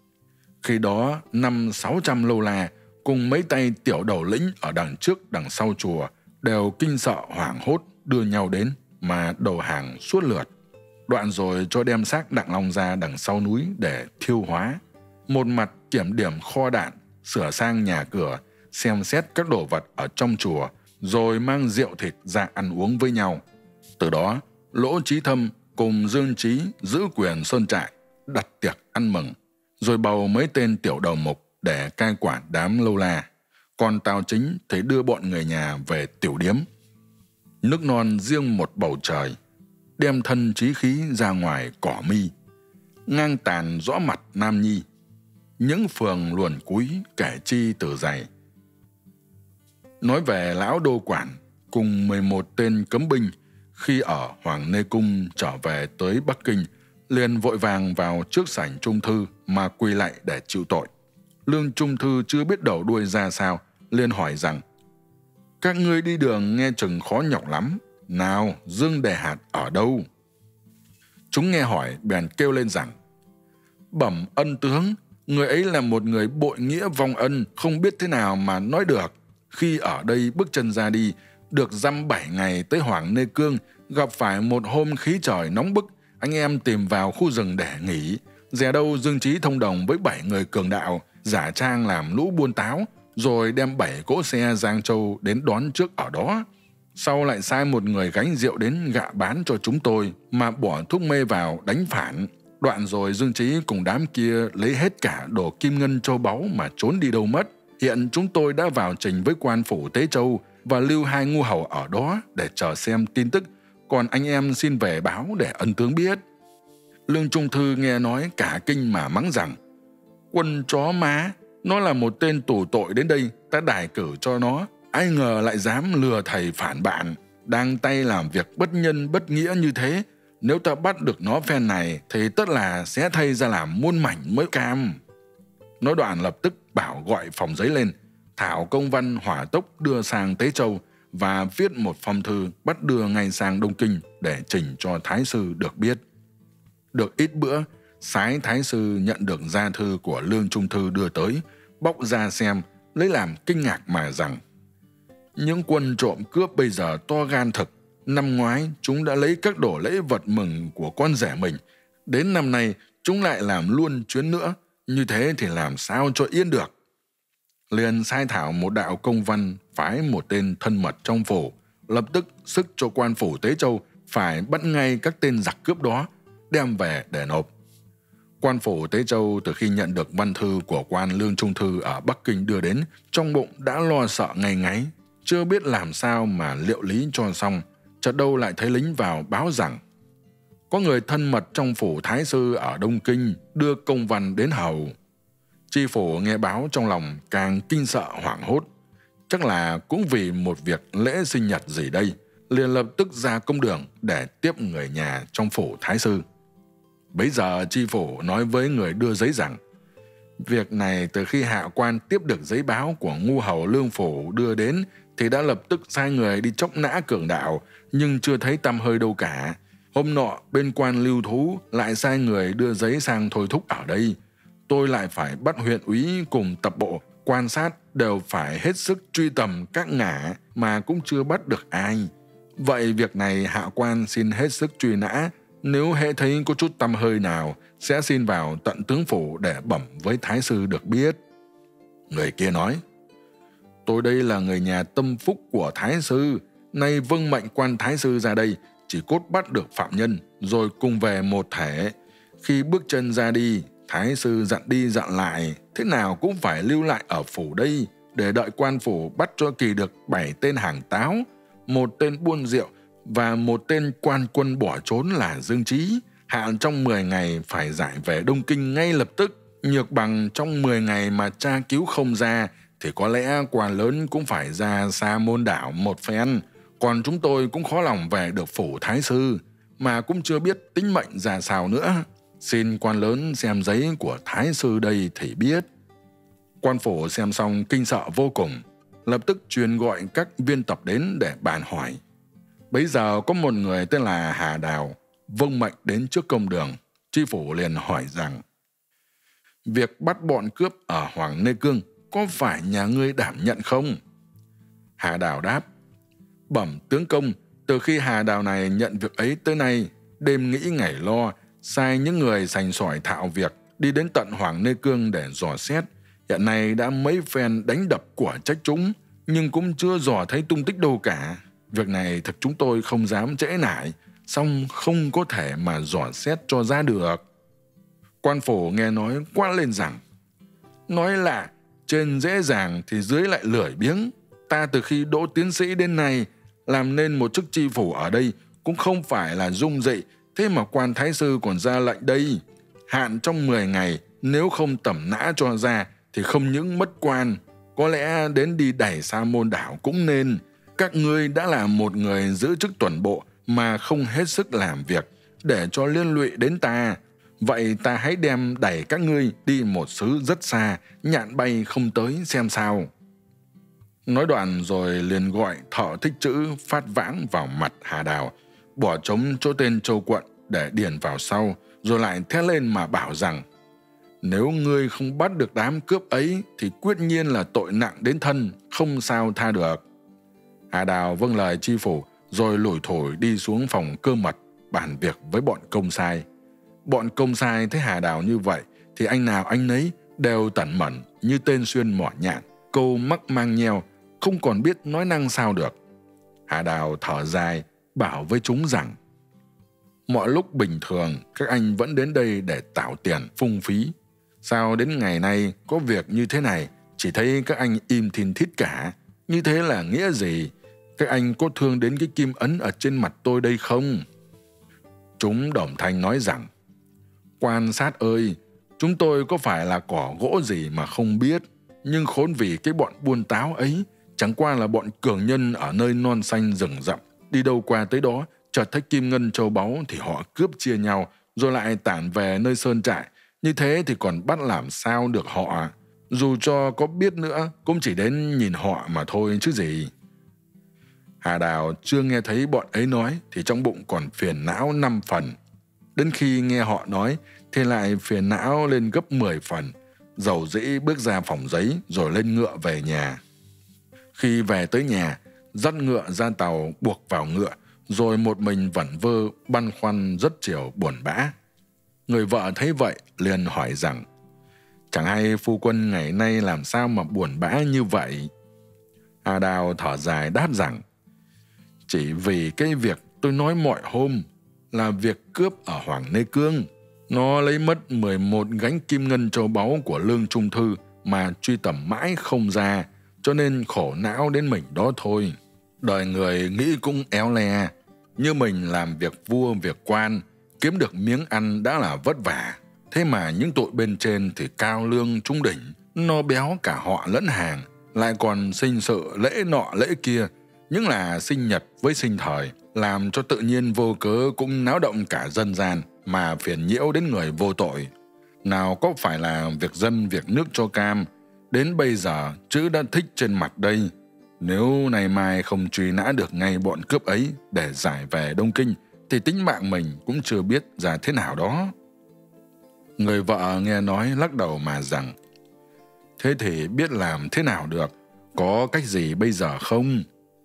Khi đó 500-600 lâu la cùng mấy tay tiểu đầu lĩnh ở đằng trước đằng sau chùa đều kinh sợ hoảng hốt đưa nhau đến mà đầu hàng suốt lượt. Đoạn rồi cho đem xác Đặng Long ra đằng sau núi để thiêu hóa. Một mặt kiểm điểm kho đạn, sửa sang nhà cửa, xem xét các đồ vật ở trong chùa, rồi mang rượu thịt ra ăn uống với nhau. Từ đó, Lỗ Trí Thâm cùng Dương Trí giữ quyền sơn trại, đặt tiệc ăn mừng, rồi bầu mấy tên tiểu đầu mục để cai quản đám lâu la. Còn Tào Chính thì đưa bọn người nhà về tiểu điếm. Nước non riêng một bầu trời, đem thân trí khí ra ngoài cỏ mi, ngang tàn rõ mặt nam nhi, những phường luồn cúi kể chi từ dày. Nói về lão đô quản cùng 11 tên cấm binh khi ở Hoàng Nê Cung trở về tới Bắc Kinh, liền vội vàng vào trước sảnh Trung Thư mà quỳ lạy để chịu tội. Lương Trung Thư chưa biết đầu đuôi ra sao, liền hỏi rằng: các ngươi đi đường nghe chừng khó nhọc lắm, nào Dương Đề Hạt ở đâu? Chúng nghe hỏi bèn kêu lên rằng: bẩm ân tướng, người ấy là một người bội nghĩa vong ân, không biết thế nào mà nói được. Khi ở đây bước chân ra đi, được dăm 7 ngày tới Hoàng Nê Cương, gặp phải một hôm khí trời nóng bức, anh em tìm vào khu rừng để nghỉ. Dè đâu Dương Trí thông đồng với 7 người cường đạo, giả trang làm lũ buôn táo, rồi đem 7 cỗ xe Giang Châu đến đón trước ở đó. Sau lại sai một người gánh rượu đến gạ bán cho chúng tôi, mà bỏ thuốc mê vào đánh phản. Đoạn rồi Dương Trí cùng đám kia lấy hết cả đồ kim ngân châu báu mà trốn đi đâu mất. Hiện chúng tôi đã vào trình với quan phủ Tế Châu và lưu 2 ngu hầu ở đó để chờ xem tin tức, còn anh em xin về báo để ân tướng biết. Lương Trung Thư nghe nói cả kinh mà mắng rằng: quân chó má, nó là một tên tù tội đến đây, ta đài cử cho nó, ai ngờ lại dám lừa thầy phản bạn, đang tay làm việc bất nhân bất nghĩa như thế. Nếu ta bắt được nó phen này thì tất là sẽ thay ra làm muôn mảnh mới cam. Nói đoạn lập tức bảo gọi phòng giấy lên, thảo công văn hỏa tốc đưa sang Tế Châu và viết một phong thư bắt đưa ngay sang Đông Kinh để trình cho Thái sư được biết. Được ít bữa, sái Thái sư nhận được gia thư của Lương Trung Thư đưa tới, bóc ra xem, lấy làm kinh ngạc mà rằng: những quân trộm cướp bây giờ to gan thực. Năm ngoái chúng đã lấy các đồ lễ vật mừng của con rể mình, đến năm nay chúng lại làm luôn chuyến nữa, như thế thì làm sao cho yên được. Liền sai thảo một đạo công văn, phái một tên thân mật trong phủ, lập tức sức cho quan phủ Tế Châu phải bắt ngay các tên giặc cướp đó, đem về để nộp. Quan phủ Tế Châu từ khi nhận được văn thư của quan Lương Trung Thư ở Bắc Kinh đưa đến, trong bụng đã lo sợ ngây ngáy, chưa biết làm sao mà liệu lý cho xong. Chợt đâu lại thấy lính vào báo rằng có người thân mật trong phủ Thái sư ở Đông Kinh đưa công văn đến hầu. Tri phủ nghe báo trong lòng càng kinh sợ hoảng hốt, chắc là cũng vì một việc lễ sinh nhật gì đây, liền lập tức ra công đường để tiếp người nhà trong phủ Thái sư. Bấy giờ tri phủ nói với người đưa giấy rằng: việc này từ khi hạ quan tiếp được giấy báo của ngu hầu Lương phủ đưa đến thì đã lập tức sai người đi chóc nã cường đạo, nhưng chưa thấy tăm hơi đâu cả. Hôm nọ bên quan Lưu Thú lại sai người đưa giấy sang thôi thúc ở đây. Tôi lại phải bắt huyện úy cùng tập bộ quan sát, đều phải hết sức truy tầm các ngả mà cũng chưa bắt được ai. Vậy việc này hạ quan xin hết sức truy nã, nếu hễ thấy có chút tăm hơi nào sẽ xin vào tận tướng phủ để bẩm với Thái sư được biết. Người kia nói: tôi đây là người nhà tâm phúc của Thái sư, nay vâng mệnh quan Thái sư ra đây, chỉ cốt bắt được phạm nhân rồi cùng về một thể. Khi bước chân ra đi, Thái sư dặn đi dặn lại, thế nào cũng phải lưu lại ở phủ đây để đợi quan phủ bắt cho kỳ được 7 tên hàng táo, 1 tên buôn rượu và 1 tên quan quân bỏ trốn là Dương Trí. Hạn trong 10 ngày phải giải về Đông Kinh ngay lập tức. Nhược bằng trong 10 ngày mà tra cứu không ra thì có lẽ quan lớn cũng phải ra xa môn đảo một phen. Còn chúng tôi cũng khó lòng về được phủ Thái sư, mà cũng chưa biết tính mệnh ra sao nữa. Xin quan lớn xem giấy của Thái sư đây thì biết. Quan phủ xem xong kinh sợ vô cùng, lập tức truyền gọi các viên tập đến để bàn hỏi. Bấy giờ có một người tên là Hà Đào vâng mệnh đến trước công đường. Tri phủ liền hỏi rằng: việc bắt bọn cướp ở Hoàng Nê Cương có phải nhà ngươi đảm nhận không? Hà Đào đáp: bẩm tướng công, từ khi Hà Đào này nhận việc ấy tới nay, đêm nghĩ ngày lo, sai những người sành sỏi thạo việc đi đến tận Hoàng Nê Cương để dò xét. Hiện nay đã mấy phen đánh đập của trách chúng, nhưng cũng chưa dò thấy tung tích đâu cả. Việc này thật chúng tôi không dám trễ nải, song không có thể mà dò xét cho ra được. Quan phủ nghe nói quát lên rằng: nói lạ, trên dễ dàng thì dưới lại lười biếng. Ta từ khi đỗ tiến sĩ đến nay, làm nên một chức tri phủ ở đây cũng không phải là dung dị, thế mà quan thái sư còn ra lệnh đây. Hạn trong 10 ngày, nếu không tẩm nã cho ra thì không những mất quan, có lẽ đến đi đẩy Sa Môn Đảo cũng nên. Các ngươi đã là một người giữ chức tuần bộ mà không hết sức làm việc để cho liên lụy đến ta. Vậy ta hãy đem đẩy các ngươi đi một xứ rất xa, nhạn bay không tới xem sao. Nói đoạn rồi liền gọi thợ thích chữ phát vãng vào mặt Hà Đào, bỏ trống chỗ tên Châu Quận để điền vào sau, rồi lại thét lên mà bảo rằng: nếu ngươi không bắt được đám cướp ấy thì quyết nhiên là tội nặng đến thân, không sao tha được. Hà Đào vâng lời tri phủ, rồi lủi thổi đi xuống phòng cơ mật bàn việc với bọn công sai. Bọn công sai thấy Hà Đào như vậy thì anh nào anh nấy đều tẩn mẩn như tên xuyên mỏ nhạn, câu mắc mang nheo, không còn biết nói năng sao được. Hà Đào thở dài bảo với chúng rằng: mọi lúc bình thường các anh vẫn đến đây để tạo tiền phung phí, sao đến ngày nay có việc như thế này chỉ thấy các anh im thin thít cả, như thế là nghĩa gì? Các anh có thương đến cái kim ấn ở trên mặt tôi đây không? Chúng đồng thanh nói rằng: quan sát ơi, chúng tôi có phải là cỏ gỗ gì mà không biết, nhưng khốn vì cái bọn buôn táo ấy, chẳng qua là bọn cường nhân ở nơi non xanh rừng rậm, đi đâu qua tới đó chợt thấy kim ngân châu báu thì họ cướp chia nhau, rồi lại tản về nơi sơn trại. Như thế thì còn bắt làm sao được họ? Dù cho có biết nữa cũng chỉ đến nhìn họ mà thôi chứ gì. Hà Đào chưa nghe thấy bọn ấy nói thì trong bụng còn phiền não 5 phần. Đến khi nghe họ nói thì lại phiền não lên gấp 10 phần. Dầu dĩ bước ra phòng giấy rồi lên ngựa về nhà. Khi về tới nhà, dắt ngựa ra tàu buộc vào ngựa, rồi một mình vẩn vơ băn khoăn rất chiều buồn bã. Người vợ thấy vậy liền hỏi rằng: chẳng hay phu quân ngày nay làm sao mà buồn bã như vậy? Hà Đào thở dài đáp rằng: chỉ vì cái việc tôi nói mọi hôm là việc cướp ở Hoàng Nê Cương. Nó lấy mất 11 gánh kim ngân châu báu của Lương Trung Thư mà truy tầm mãi không ra, cho nên khổ não đến mình đó thôi. Đời người nghĩ cũng éo le, như mình làm việc vua việc quan, kiếm được miếng ăn đã là vất vả. Thế mà những tội bên trên thì cao lương trung đỉnh, no béo cả họ lẫn hàng, lại còn sinh sự lễ nọ lễ kia, những là sinh nhật với sinh thời, làm cho tự nhiên vô cớ cũng náo động cả dân gian mà phiền nhiễu đến người vô tội. Nào có phải là việc dân việc nước cho cam, đến bây giờ chữ đã thích trên mặt đây. Nếu ngày mai không truy nã được ngay bọn cướp ấy để giải về Đông Kinh thì tính mạng mình cũng chưa biết ra thế nào đó. Người vợ nghe nói lắc đầu mà rằng: thế thì biết làm thế nào được, có cách gì bây giờ không?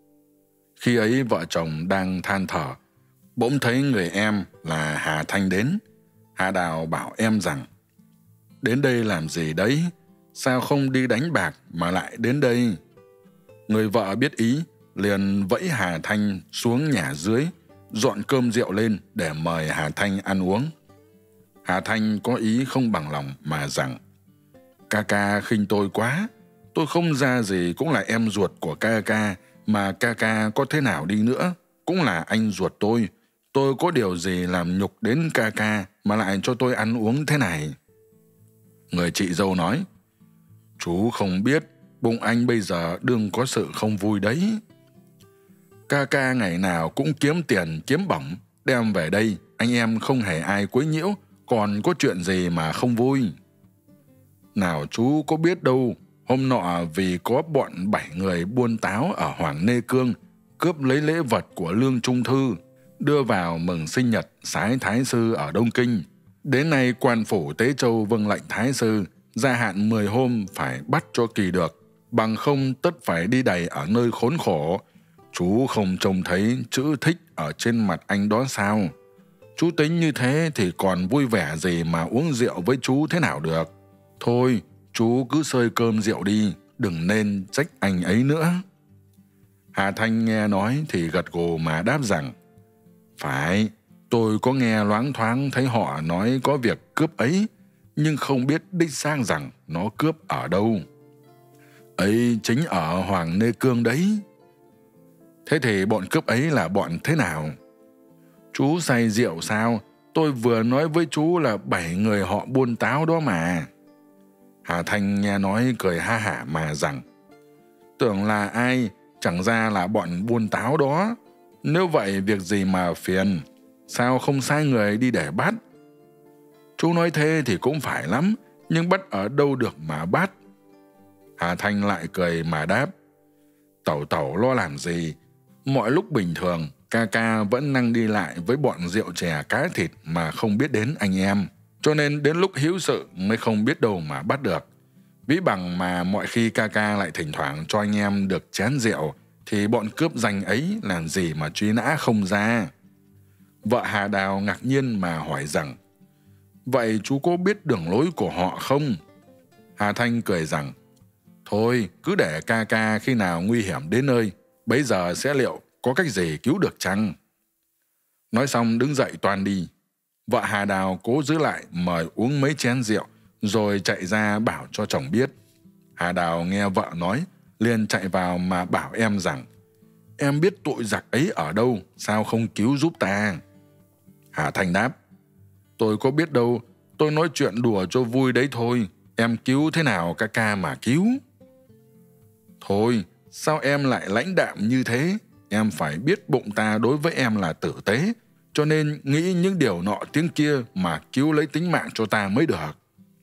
Khi ấy vợ chồng đang than thở, bỗng thấy người em là Hà Thanh đến. Hà Đào bảo em rằng: đến đây làm gì đấy? Sao không đi đánh bạc mà lại đến đây? Người vợ biết ý, liền vẫy Hà Thanh xuống nhà dưới, dọn cơm rượu lên để mời Hà Thanh ăn uống. Hà Thanh có ý không bằng lòng mà rằng: ca ca khinh tôi quá, tôi không ra gì cũng là em ruột của ca ca, mà ca ca có thế nào đi nữa cũng là anh ruột tôi có điều gì làm nhục đến ca ca mà lại cho tôi ăn uống thế này? Người chị dâu nói: chú không biết, bụng anh bây giờ đương có sự không vui đấy. Ca ca ngày nào cũng kiếm tiền kiếm bổng, đem về đây, anh em không hề ai quấy nhiễu, còn có chuyện gì mà không vui? Nào chú có biết đâu, hôm nọ vì có bọn 7 người buôn táo ở Hoàng Nê Cương cướp lấy lễ vật của Lương Trung Thư, đưa vào mừng sinh nhật sái Thái Sư ở Đông Kinh. Đến nay quan phủ Tế Châu vâng lệnh Thái Sư gia hạn 10 hôm phải bắt cho kỳ được, bằng không tất phải đi đầy ở nơi khốn khổ. Chú không trông thấy chữ thích ở trên mặt anh đó sao? Chú tính như thế thì còn vui vẻ gì mà uống rượu với chú thế nào được? Thôi, chú cứ xơi cơm rượu đi, đừng nên trách anh ấy nữa. Hà Thanh nghe nói thì gật gù mà đáp rằng, phải, tôi có nghe loáng thoáng thấy họ nói có việc cướp ấy, nhưng không biết đích xác rằng nó cướp ở đâu. Ấy chính ở Hoàng Nê Cương đấy. Thế thì bọn cướp ấy là bọn thế nào? Chú say rượu sao? Tôi vừa nói với chú là 7 người họ buôn táo đó mà. Hà Thanh nghe nói cười ha hả mà rằng, tưởng là ai, chẳng ra là bọn buôn táo đó. Nếu vậy việc gì mà phiền, sao không sai người đi để bắt? Chú nói thế thì cũng phải lắm, nhưng bắt ở đâu được mà bắt? Hà Thanh lại cười mà đáp, Tẩu tẩu lo làm gì? Mọi lúc bình thường, ca ca vẫn năng đi lại với bọn rượu chè cá thịt mà không biết đến anh em. Cho nên đến lúc hữu sự mới không biết đâu mà bắt được. Ví bằng mà mọi khi ca ca lại thỉnh thoảng cho anh em được chén rượu, thì bọn cướp danh ấy làm gì mà truy nã không ra? Vợ Hà Đào ngạc nhiên mà hỏi rằng, vậy chú có biết đường lối của họ không? Hà Thanh cười rằng, thôi cứ để ca ca khi nào nguy hiểm đến nơi, bấy giờ sẽ liệu có cách gì cứu được chăng? Nói xong đứng dậy toan đi. Vợ Hà Đào cố giữ lại mời uống mấy chén rượu, rồi chạy ra bảo cho chồng biết. Hà Đào nghe vợ nói, liền chạy vào mà bảo em rằng, em biết tội giặc ấy ở đâu, sao không cứu giúp ta? Hà Thanh đáp, tôi có biết đâu, tôi nói chuyện đùa cho vui đấy thôi, em cứu thế nào ca ca mà cứu? Thôi, sao em lại lãnh đạm như thế? Em phải biết bụng ta đối với em là tử tế, cho nên nghĩ những điều nọ tiếng kia mà cứu lấy tính mạng cho ta mới được.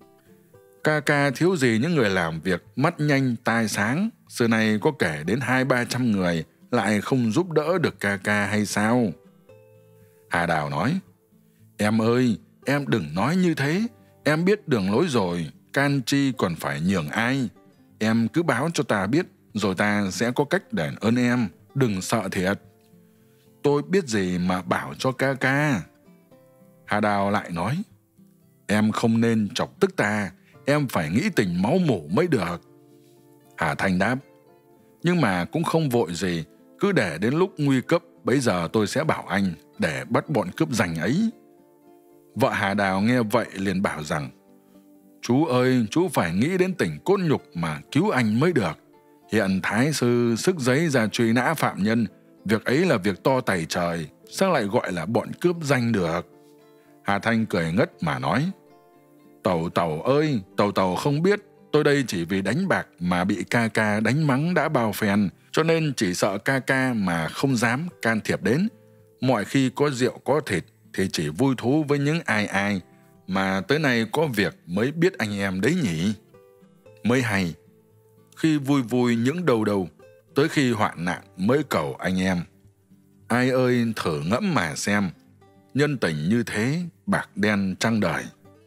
Ca ca thiếu gì những người làm việc mắt nhanh tai sáng, xưa nay có kể đến 200-300 người lại không giúp đỡ được ca ca hay sao? Hà Đào nói, em ơi, em đừng nói như thế, em biết đường lối rồi, can chi còn phải nhường ai. Em cứ báo cho ta biết, rồi ta sẽ có cách đền ơn em, đừng sợ thiệt. Tôi biết gì mà bảo cho ca ca. Hà Đào lại nói, em không nên chọc tức ta, em phải nghĩ tình máu mủ mới được. Hà Thanh đáp, nhưng mà cũng không vội gì, cứ để đến lúc nguy cấp, bấy giờ tôi sẽ bảo anh để bắt bọn cướp giành ấy. Vợ Hà Đào nghe vậy liền bảo rằng, chú ơi, chú phải nghĩ đến tình cốt nhục mà cứu anh mới được. Hiện Thái sư sức giấy ra truy nã phạm nhân, việc ấy là việc to tày trời, sao lại gọi là bọn cướp danh được? Hà Thanh cười ngất mà nói, Tẩu tẩu ơi, tẩu tẩu không biết, tôi đây chỉ vì đánh bạc mà bị ca ca đánh mắng đã bao phen, cho nên chỉ sợ ca ca mà không dám can thiệp đến. Mọi khi có rượu có thịt thì chỉ vui thú với những ai, mà tới nay có việc mới biết anh em đấy nhỉ. Mới hay, khi vui vui những đầu, tới khi hoạn nạn mới cầu anh em. Ai ơi thử ngẫm mà xem, nhân tình như thế, bạc đen trăng đời.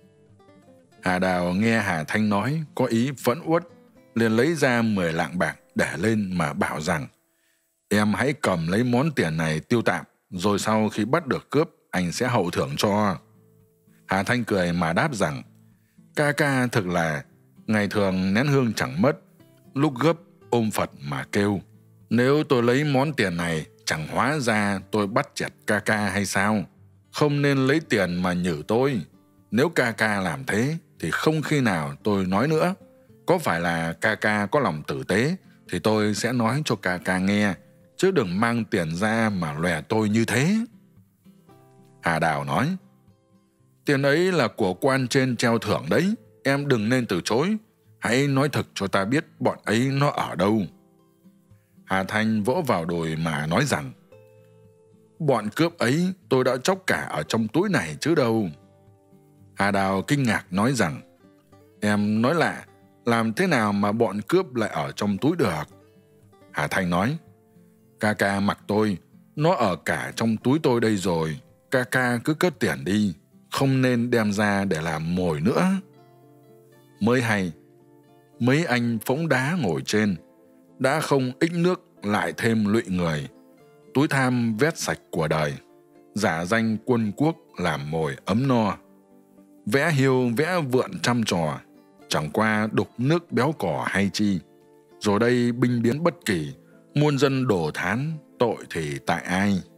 Hà Đào nghe Hà Thanh nói có ý phẫn uất, liền lấy ra 10 lạng bạc để lên mà bảo rằng, em hãy cầm lấy món tiền này tiêu tạm, rồi sau khi bắt được cướp, anh sẽ hậu thưởng cho. Hà Thanh cười mà đáp rằng, ca ca thực là, ngày thường nén hương chẳng mất, lúc gấp ôm Phật mà kêu. Nếu tôi lấy món tiền này, chẳng hóa ra tôi bắt chẹt ca ca hay sao? Không nên lấy tiền mà nhử tôi. Nếu ca ca làm thế, thì không khi nào tôi nói nữa. Có phải là ca ca có lòng tử tế, thì tôi sẽ nói cho ca ca nghe, chứ đừng mang tiền ra mà lòe tôi như thế. Hà Đào nói, tiền ấy là của quan trên treo thưởng đấy, em đừng nên từ chối. Hãy nói thật cho ta biết bọn ấy nó ở đâu. Hà Thanh vỗ vào đùi mà nói rằng, bọn cướp ấy tôi đã chóc cả ở trong túi này chứ đâu. Hà Đào kinh ngạc nói rằng, em nói lạ, làm thế nào mà bọn cướp lại ở trong túi được? Hà Thanh nói, ca ca mặc tôi, nó ở cả trong túi tôi đây rồi, ca ca cứ cất tiền đi, không nên đem ra để làm mồi nữa. Mới hay, mấy anh phóng đá ngồi trên, đã không ích nước lại thêm lụy người, túi tham vét sạch của đời, giả danh quân quốc làm mồi ấm no, vẽ hiêu vẽ vượn trăm trò, chẳng qua đục nước béo cỏ hay chi. Rồi đây binh biến bất kỳ, muôn dân đổ thán, tội thì tại ai?